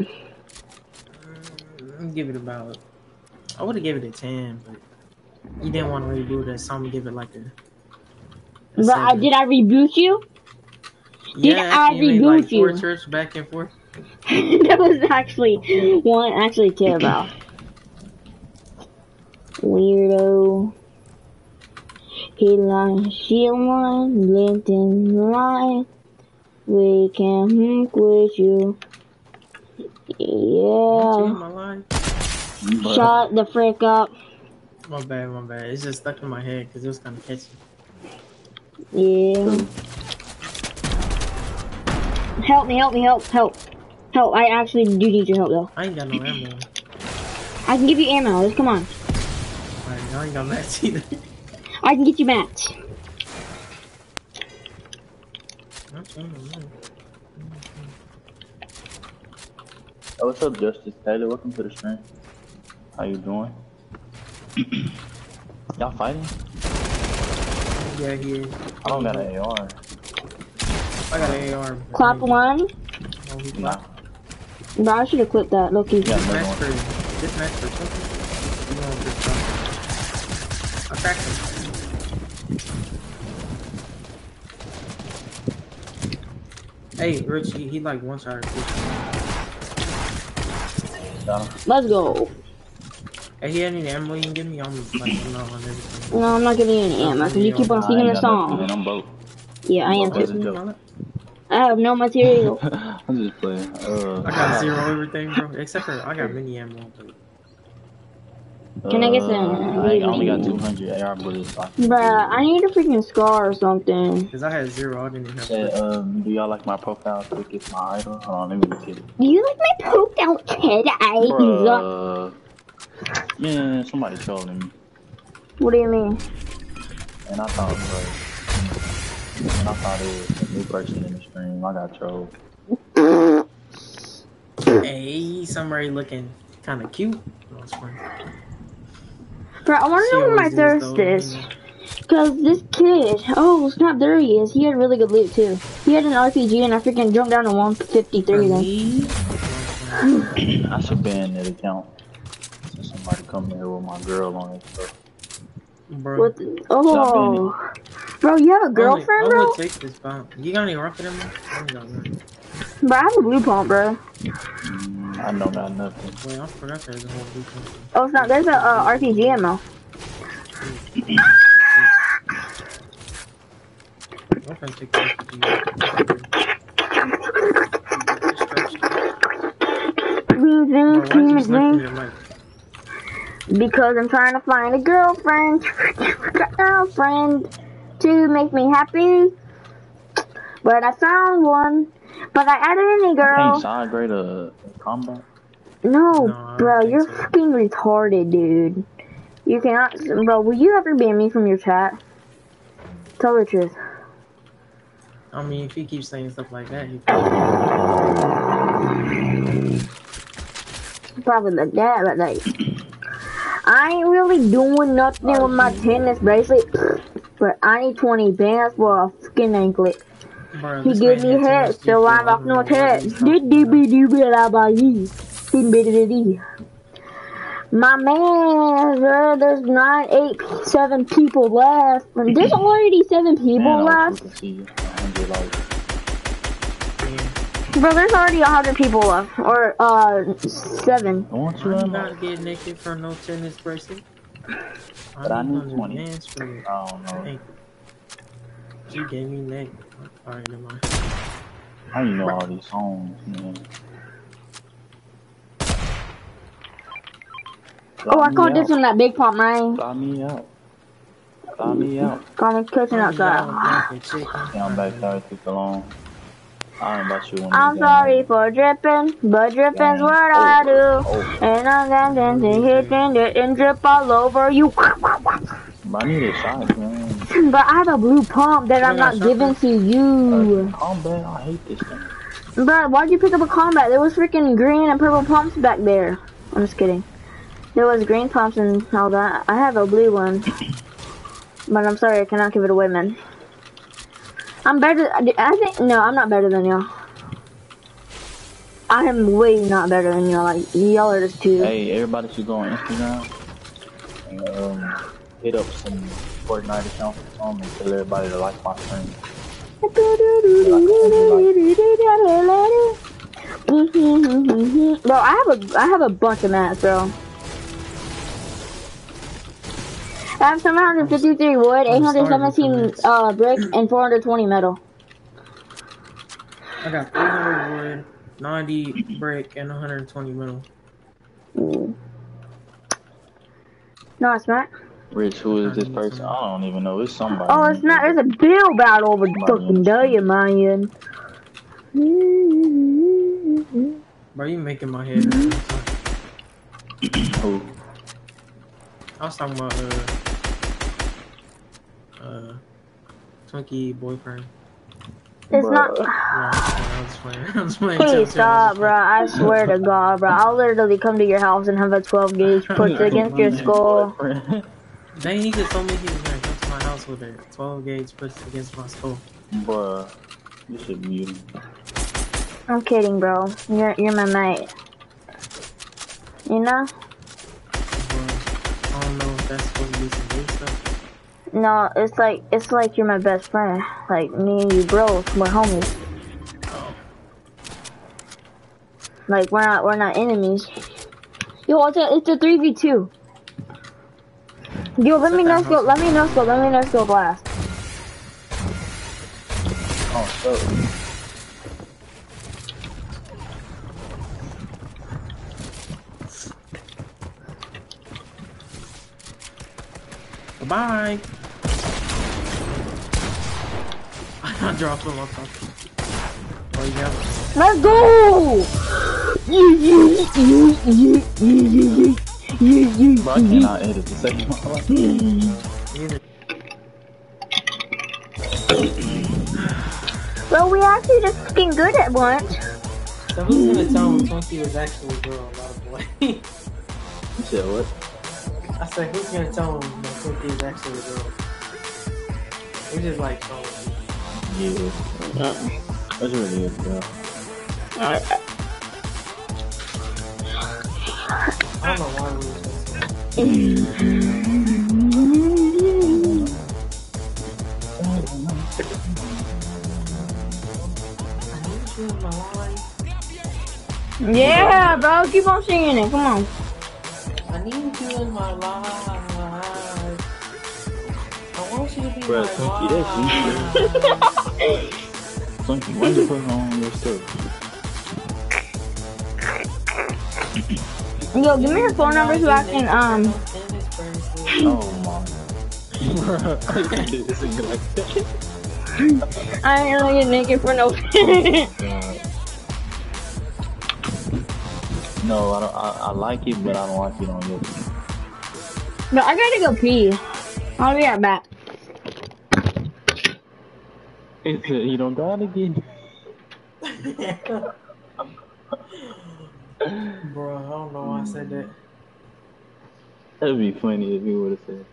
I'll give it about. I would have given it a 10, but you didn't want to reboot it, so I'm gonna give it like a. Bruh, did I reboot you? Did I reboot you? 4 trips back and forth. That was actually two, bro. Weirdo. He lied, she lied, blinked in the line. We can hook with you. Yeah. Shut the frick up. My bad. It's just stuck in my head because it was kind of catchy. Yeah. Help me. Help. I actually do need your help though. I ain't got no ammo. I can give you ammo. Just come on. Alright, I ain't got mats either. I can get you mats. Oh, what's up, Justice Taylor? Welcome to the stream. How you doing? Y'all fighting? Yeah, he is. I don't got an AR. I got an AR. Clap one. Oh, he's Nah. Bro, I should have quit that. Look, Yeah, This match for something. You want this stuff? I cracked him. Hey, Rich, he like one shot. let's go. Hey, he had any ammo you can give me? I'm like, no, on everything. No, I'm not giving you any ammo because you keep on singing the song. Man, I'm broke. Yeah, I am That's a too. joke. I have no material. I'm just playing. I got 0 everything, bro. Except for I got mini ammo. But... Can I get some? I only got 200 AR bullets. Bruh, I need a freaking scar or something. Cause I had 0, I didn't even have. Said, do y'all like my profile pic? It's my idol. Hold on, let me look at it. Do you like my poked out head eyes? Man, somebody trolling me. What do you mean? And I thought it was a new person in the stream. I got trolled. Hey, somebody looking kind of cute. No, it's fine. Bro, I want to know where my thirst is. Because this kid, oh snap, there he is. He had really good loot too. He had an RPG and I freaking jumped down to 153 then. I should ban that account. So somebody come here with my girl on it. So. Bro. What the, oh. Bro, you have a girlfriend, bro? Take this bomb. You got any rocket ammo? I ain't got none. Bro, I have a blue pump, bro. I don't got nothing. Wait, I forgot there's a whole blue pump. Oh, it's not. There's a RPG ammo. I'm trying to take the RPG. Because I'm trying to find a girlfriend to make me happy. But I found one. But I added any girl. Can't side grade a combat? No, bro, you're fucking retarded, dude. You cannot, bro. Will you ever ban me from your chat? Tell the truth. I mean, if he keeps saying stuff like that, he probably like that, but like, I ain't really doing nothing with my tennis bracelet. But I need 20 bands for a fucking anklet. Bro, he gave me head, so I'm off no head. My man, there's 9, 8, 7 people left. There's already 7 people left. Bro, there's already 100 people left, or 7. I want you not get naked for no tennis bracelet. But I need 20. I don't know. You gave me naked. Alright, never mind. How you know all these songs, man? Oh, I caught this one that big pop, man. Fly me out. Fly me out. Call me cooking outside. Yeah, I'm back. Sorry, it took so long. I about you. I'm sorry for dripping, but dripping's what I do. And I'm dancing, hitting it and drip all over you. But I need a shot, man. But I have a blue pump that I'm not giving to you. Combat, I hate this thing. But why'd you pick up a combat? There was freaking green and purple pumps back there. I'm just kidding. There was green pumps and all that. I have a blue one. But I'm sorry, I cannot give it away, man. I'm better. I think no, I'm not better than y'all. I am way not better than y'all. Like y'all are just too. Hey, everybody should go on Instagram and hit up some Fortnite accounts or something and tell everybody to like my stream. Bro, I have a bunch of mats, bro. I have 753 wood, 817 brick, and 420 metal. I got 300 wood, 90 brick, and 120 metal. No, it's not. Rich, who is this person? I don't even know. It's somebody. Oh, it's not. There's a bill battle over fucking day, man. Bro, you making my head hurt. Who? I was talking about Twinkie boyfriend. It's Bruh. not. No, I was playing. Please stop, bro. I swear to God, bro. I'll literally come to your house and have a 12 gauge put against your skull. Dang, he just told me he was gonna come to my house with a 12 gauge put against my skull. Bruh, you should mute him. I'm kidding, bro. You're my mate. You know? I don't know if that's supposed to be some good stuff. No, it's like you're my best friend. Like me and you, bros, we're homies. Like we're not enemies. Yo, it's a 3v2. Yo, let me no scope blast. Oh, so. Bye. I dropped him on top. Oh, you got it. Let's go! Bro, I cannot edit the second one. Bro, we actually just fucking good at once. So who's gonna tell him Twinkie was actually a girl, not a boy? You said what? I said, who's gonna tell him that Twinkie is actually a girl? We just like trolling. Yeah. That's really it, bro. I don't know why we were Yeah, bro, keep on singing it. Come on. I need you in my life. I want you to be Bro, my Twinkie, wife. Twinkie, why you put on your stuff? Yo, give me your phone number so I can Oh my. Bro, I can't do this again like that. I ain't gonna get naked for no. No, I don't. I like it, but I don't like it on you. No, I gotta go pee. I'll be right back. You don't gotta get. Bro, I don't know why I said that. That'd be funny if you would have said.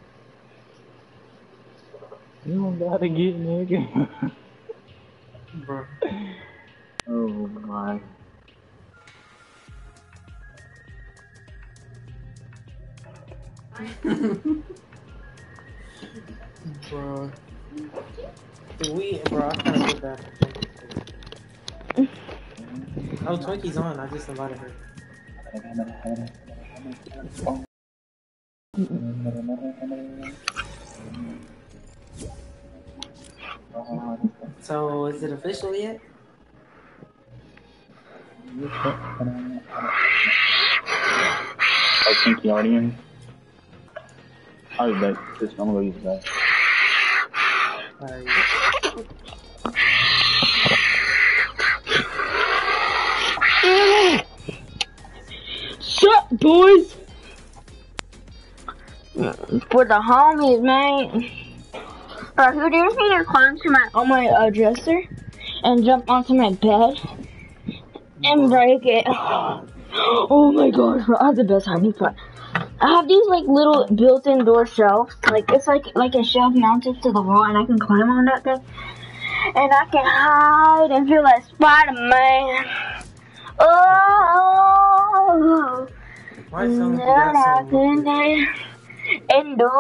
You don't gotta get naked. Bro. Oh my. Bro. Bro, I kind of feel bad. Oh, Twinkie's on. I just invited her. So, is it official yet? I think you already in. I'll be back. I'm gonna go use the back. Alright. Sup, boys? For the homies, man. Who dares me to climb to my dresser and jump onto my bed and break it? Oh my gosh, bro, I have the best hiding spot. I have these like little built-in door shelves. Like it's like a shelf mounted to the wall, and I can climb on that thing, and I can hide and feel like Spider-Man. Oh, Why sound like you got something? And do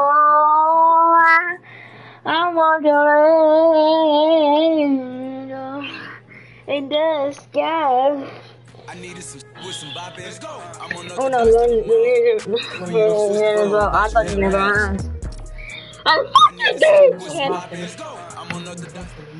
I want to rain in the sky. I needed some with some bop. Let's go. I'm on Oh no, I thought you never asked. I fucking did! Let's go. I'm on another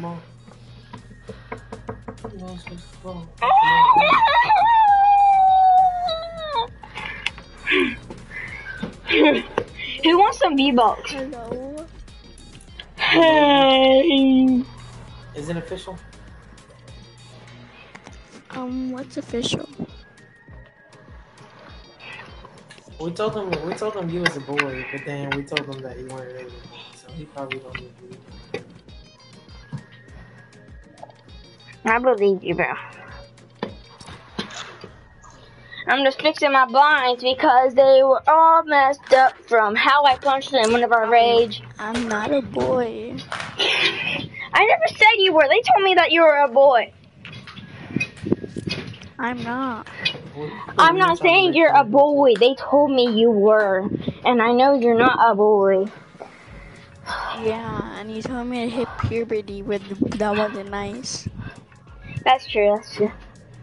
Who wants some V-Bucks? Hello. Hey. Is it official? What's official? We told him you was a boy, but then we told him that you weren't really a boy, so he probably don't need you. I believe you, bro. I'm just fixing my blinds because they were all messed up from how I punched them whenever I rage. I'm not a boy. I never said you were. They told me that you were a boy. I'm not. I'm not saying you're a boy. They told me you were. And I know you're not a boy. Yeah, and you told me to hit puberty with that wasn't nice. That's true, that's true.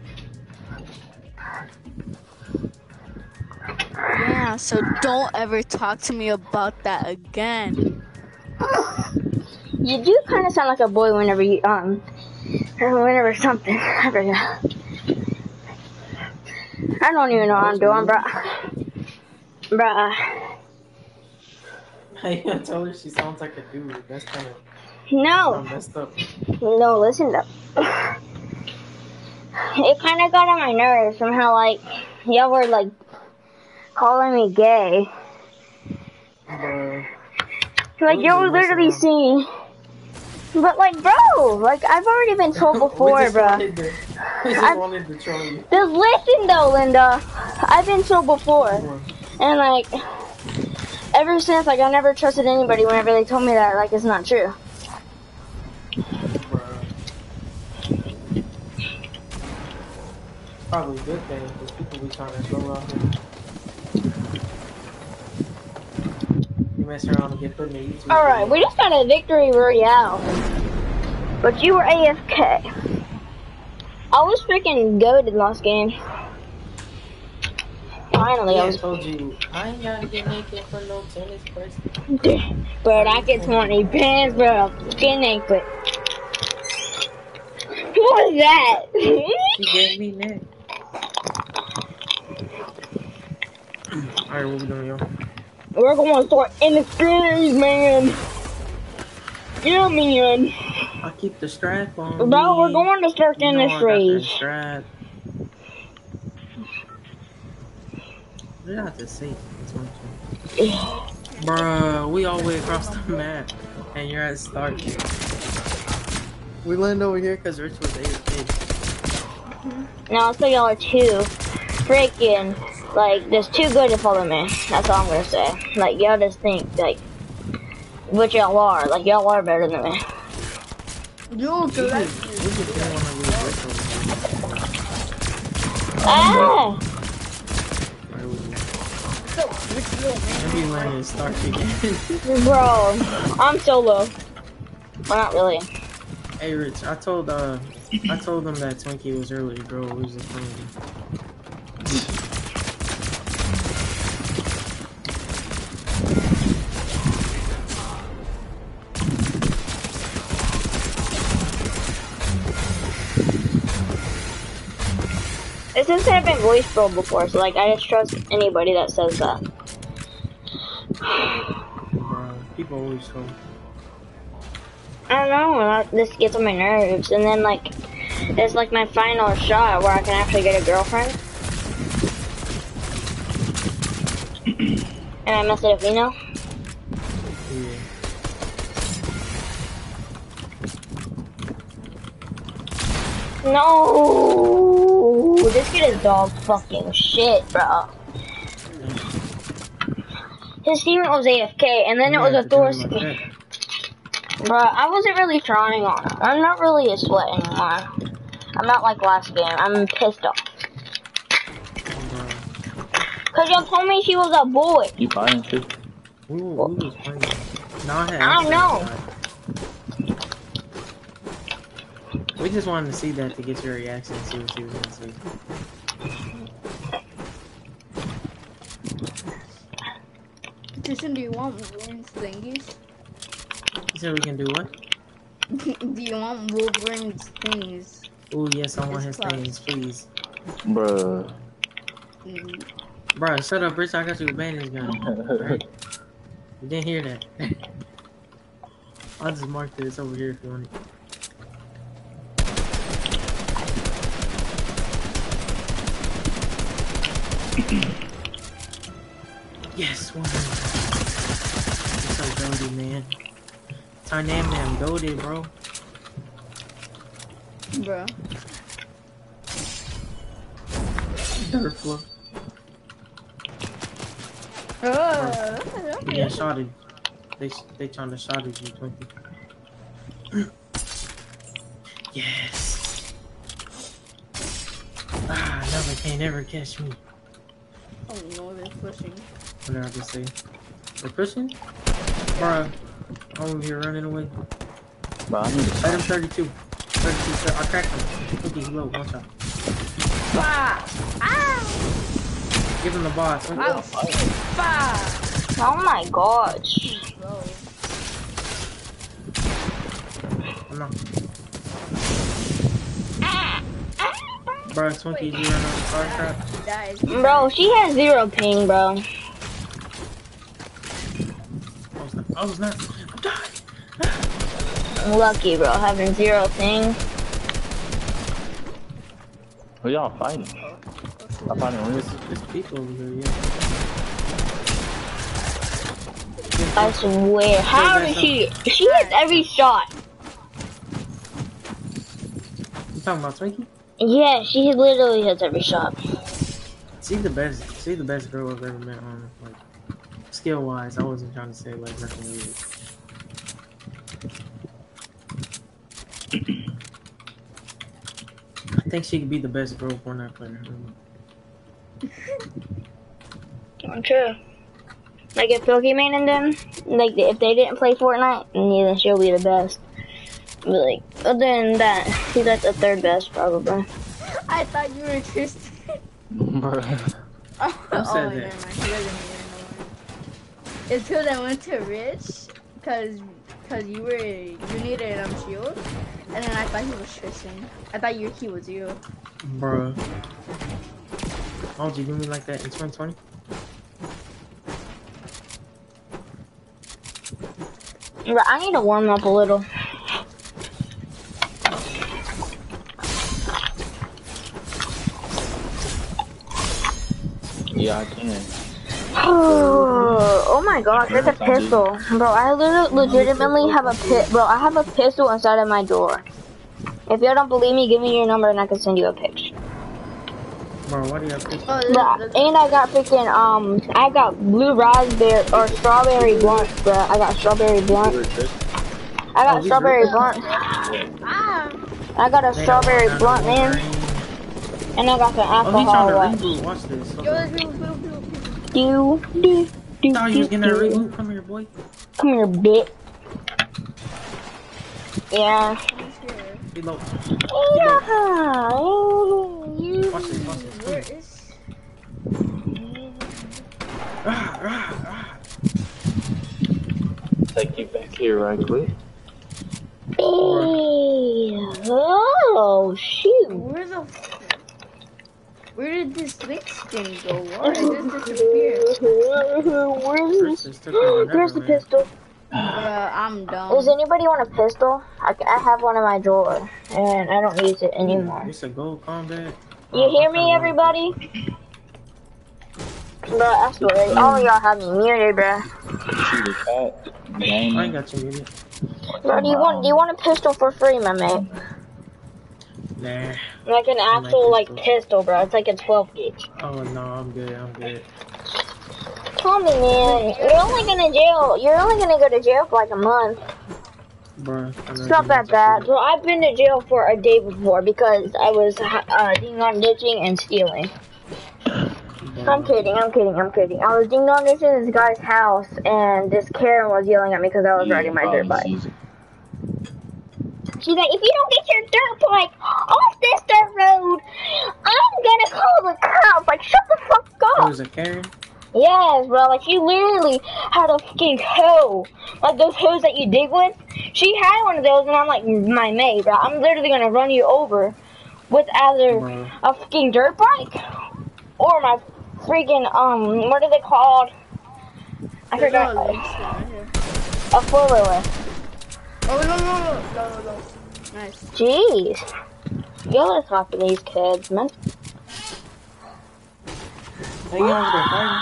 Yeah, so don't ever talk to me about that again. You do kind of sound like a boy whenever you, whenever something, I forgot. I don't even know what I'm doing, bruh. I told her she sounds like a dude. That's kind of messed up. No, listen though. It kind of got on my nerves from how, like, y'all were, like, calling me gay. Like, y'all were literally seeing. But, like, bro, like, I've already been told before, bro. We just wanted to troll you. Just listen, though, Linda. I've been told before. And, like, ever since, like, I never trusted anybody whenever they told me that, like, it's not true. Probably a good thing, because people be trying to troll out here. You mess around and get put in the YouTube. Alright, we just got a victory royale. But you were AFK. I was freaking goated last game. Finally, Yeah, I was. told you, I ain't gotta get naked for no tennis person. Bro, I get 20 pants, bro. Get naked. What was that? She gave me neck. Alright, what we doing, yo? We're going to start in the series, man. Yeah, man. I keep the strap on. Bro, we're me. going to start You in know this I got that race. strap. What did I have to say? Bruh, we all the way across the map, and you're at start. We landed over here because Rich was AFK. Now, so y'all are too freaking, like, just too good to follow me. That's all I'm gonna say. Like, y'all just think, like, what y'all are. Like, y'all are better than me. You collect. We just didn't want to lose Rich over here. Ah! Maybe landed start again. Bro, I'm solo. Well, not really. Hey Rich, I told them that Twinkie was early, bro. It was just funny. It says that I've been voice pro before, so like I just trust anybody that says that. Bro, people always so. I don't know, this gets on my nerves, and then like, it's like my final shot where I can actually get a girlfriend. And I mess it up, you know? Yeah. No, this kid is dog fucking shit, bro. His teammate was AFK, and then it was a Thorski. Bro, I wasn't really trying on him. I'm not really a sweat anymore. I'm not like last game. I'm pissed off. Cause y'all told me she was a boy. You fighting too? We was playing. No, I don't know. We just wanted to see that to get your reaction and see what she was gonna say. Tristan, do you want Wolverine's thingies? You said we can do what? Do you want Wolverine's thingies? Oh yes, I want his things, please. Bruh. Bro, shut up, Rich. I got you a bandage gun. Right? You didn't hear that. I'll just mark that it's over here if you want it. Yes, 100. You're so goated, man. Tynam goated, bro. Bro. Dirt floor. Okay. Yeah, shotted. They trying to shot at you, Twinkie. Yes. Ah, no, they can't ever catch me. Oh no, they're pushing. What did I just say? They're pushing? Bruh. I'm over here running away. Bro, I need to Item 32. 32, sir. I cracked him. Twinkie, low. One shot. Bah! Ah! Give him the boss. Oh, bah! Oh my gosh. Bro. I'm not. Bro, Twinkie, you run on the car trap? Dies. Bro, she has 0 ping, bro. I was not. I'm dying. Lucky, bro, having 0 ping. Who y'all fighting? I'm fighting real. There's people over here, yeah. I swear. How does she? She hits every shot. You talking about Twinkie? Yeah, she literally hits every shot. She's the best girl I've ever met on, like, skill wise. I wasn't trying to say like nothing weird. I think she could be the best girl Fortnite player. True. Like if Pokemon and them, like if they didn't play Fortnite, then she'll be the best. But like other than that, she's like the 3rd best probably. I thought you were Tristan. Bruh. Who said that? Never mind. She doesn't even know. It's because I went to Rich, cause you needed shield, and then I thought he was Tristan. I thought he was you. Bruh. Why would you do me like that in 2020? Bro, I need to warm up a little. Yeah, I can. Oh my gosh, it's a pistol. Bro, I legitimately have a bro, I have a pistol inside of my door. If y'all don't believe me, give me your number and I can send you a picture. Bro, what do you have pictures? Bro, and I got freaking, I got blue raspberry, or strawberry blunt, bro. I got strawberry blunt. I got strawberry blunt. I got a strawberry blunt, man. And I got some alcohol. Watch this. Do. Thought you was getting that reboot. Come here, boy. Come here, bitch. Yeah. Reload. Yeah. Watch this. Where is? Take you back here right quick. Oh shoot! Where did this link skin go? Why did it disappear? Where's the pistol? I'm done. Does anybody want a pistol? I have one in my drawer, and I don't use it anymore. It's a gold combat. You hear me, everybody? Bro, I swear, all of y'all have me muted, bro. See the cat. I ain't got you muted. Bro, do you want a pistol for free, my mate? Nah. Like an actual pistol, bro. It's like a 12 gauge. Oh no, I'm good. Tell me, man. You're only gonna go to jail for like a month. Bruh, it's not that bad. Well, I've been to jail for a day before because I was ding-dong ditching and stealing. I'm kidding. I was ding-dong ditching this guy's house, and this Karen was yelling at me because I was riding my dirt bike. She's like, if you don't get your dirt bike off this dirt road, I'm gonna call the cops. Like, shut the fuck up. It was a Karen? Yes, bro. Like, she literally had a fucking hoe. Like, those hoes that you dig with. She had one of those, and I'm like, my mate, bro. I'm literally gonna run you over with either a fucking dirt bike or my freaking, what are they called? I forgot. A four-wheeler. Oh, no. Nice. Jeez. You gotta talk to these kids, man. Hey, you over there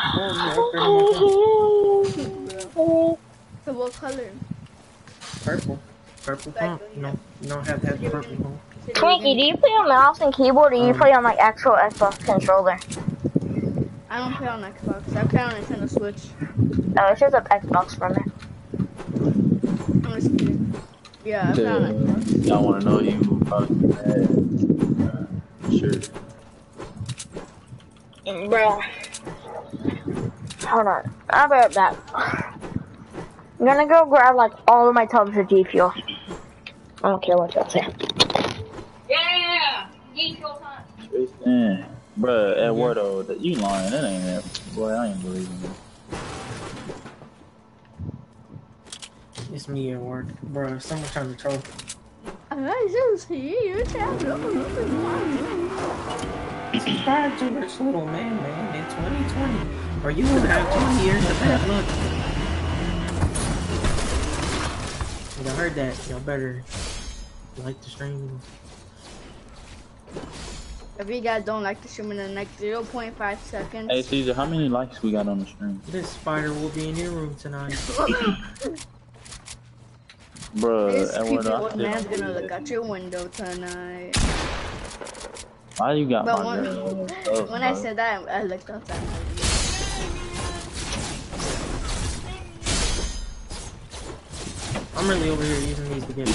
fighting? So what color? Purple. Purple pump. No, you don't have to have purple pump. Twinkie, do you play on mouse and keyboard, or do you play on like actual Xbox controller? I don't play on Xbox. I play on Nintendo Switch. Oh, it shows up Xbox for me. I'm just kidding. Yeah, I play on Xbox. Y'all want to know you probably mad. Sure. Bruh. Hold on. I'll be right back. I'm gonna go grab like all of my tubs of G Fuel. I don't care what y'all say. Yeah! G Fuel time. Tristan. Bruh, Eduardo, you lying. That ain't that. Boy, I ain't believing you. It's me at work. Bruh, someone trying to troll. Subscribe to this little man in 2020. Or you will have 20 years of bad luck. Y'all heard that. Y'all better like the stream. If you guys don't like the stream in the next 0.5 seconds. Hey Caesar, how many likes we got on the stream? This spider will be in your room tonight. Bruh, This creepy Eduardo, old man's gonna look out your window tonight. why you got But my girl? Stuff, when I said that, I looked outside. I'm really over here using these to get me.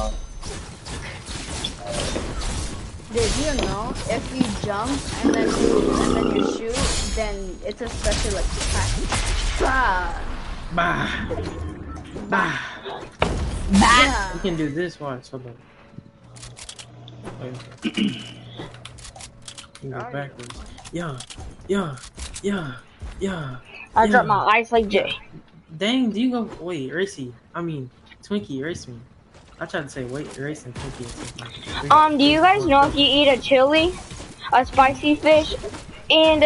Did you know if you jump and then you shoot, then it's a special like attack? Bah. Bah. Yeah. You can do this. Watch. Hold on. Wait. You go backwards. Yeah. I dropped my ice like Jay. Dang, do you go? Wait, Racy. I mean, Twinkie, erase me. I tried to say wait, erase and Twinkie. Do you guys know if you eat a chili, a spicy fish, and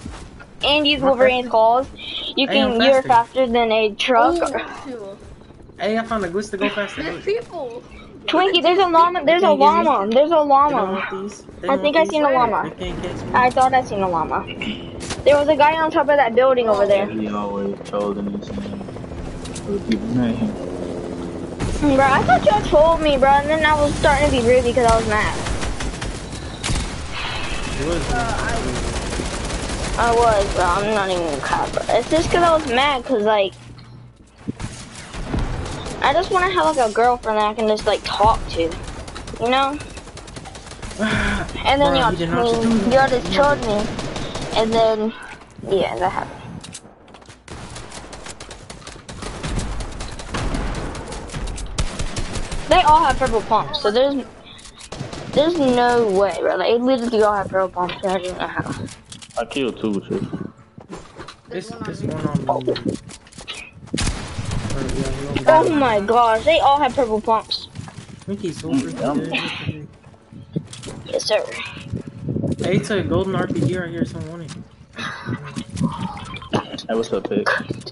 and use Wolverine's claws, you're faster than a truck? Hey, I found a glitch to go faster. There's people. Twinkie, there's a llama. There's a llama. There's a llama. I think I seen a llama. I thought I seen a llama. There was a guy on top of that building over there. He always trolling and saying, people mad. Bro, I thought y'all told me, bro, and then I was starting to be rude because I was mad. I was, bro. I'm not even gonna cop, bro. It's just because I was mad, because, like, I just want to have, like, a girlfriend that I can just, like, talk to, you know? And then y'all just told me, and then, yeah, that happened. They all have purple pumps, so there's no way, bro. They literally all have purple pumps, and I don't know how. I killed 2 too. This one on me. Oh my gosh, they all have purple pumps. Twinkie's over. Yes, sir. Hey, it's a golden RPG right here. Someone want it. Hey, what's up, Pig?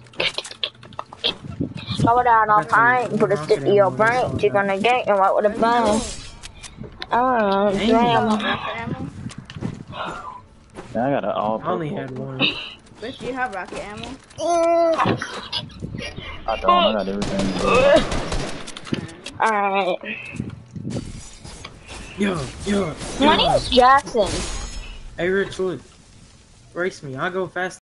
Slow down on mine, put a stick to your brain, you're gonna get and what with a bang. Oh, damn. Yeah, I got an all I only had one. Bitch, you have rocket ammo? I don't, I got everything. Alright. Yo. My name's Jackson. Hey, Rich, look. Race me. I'll go fast.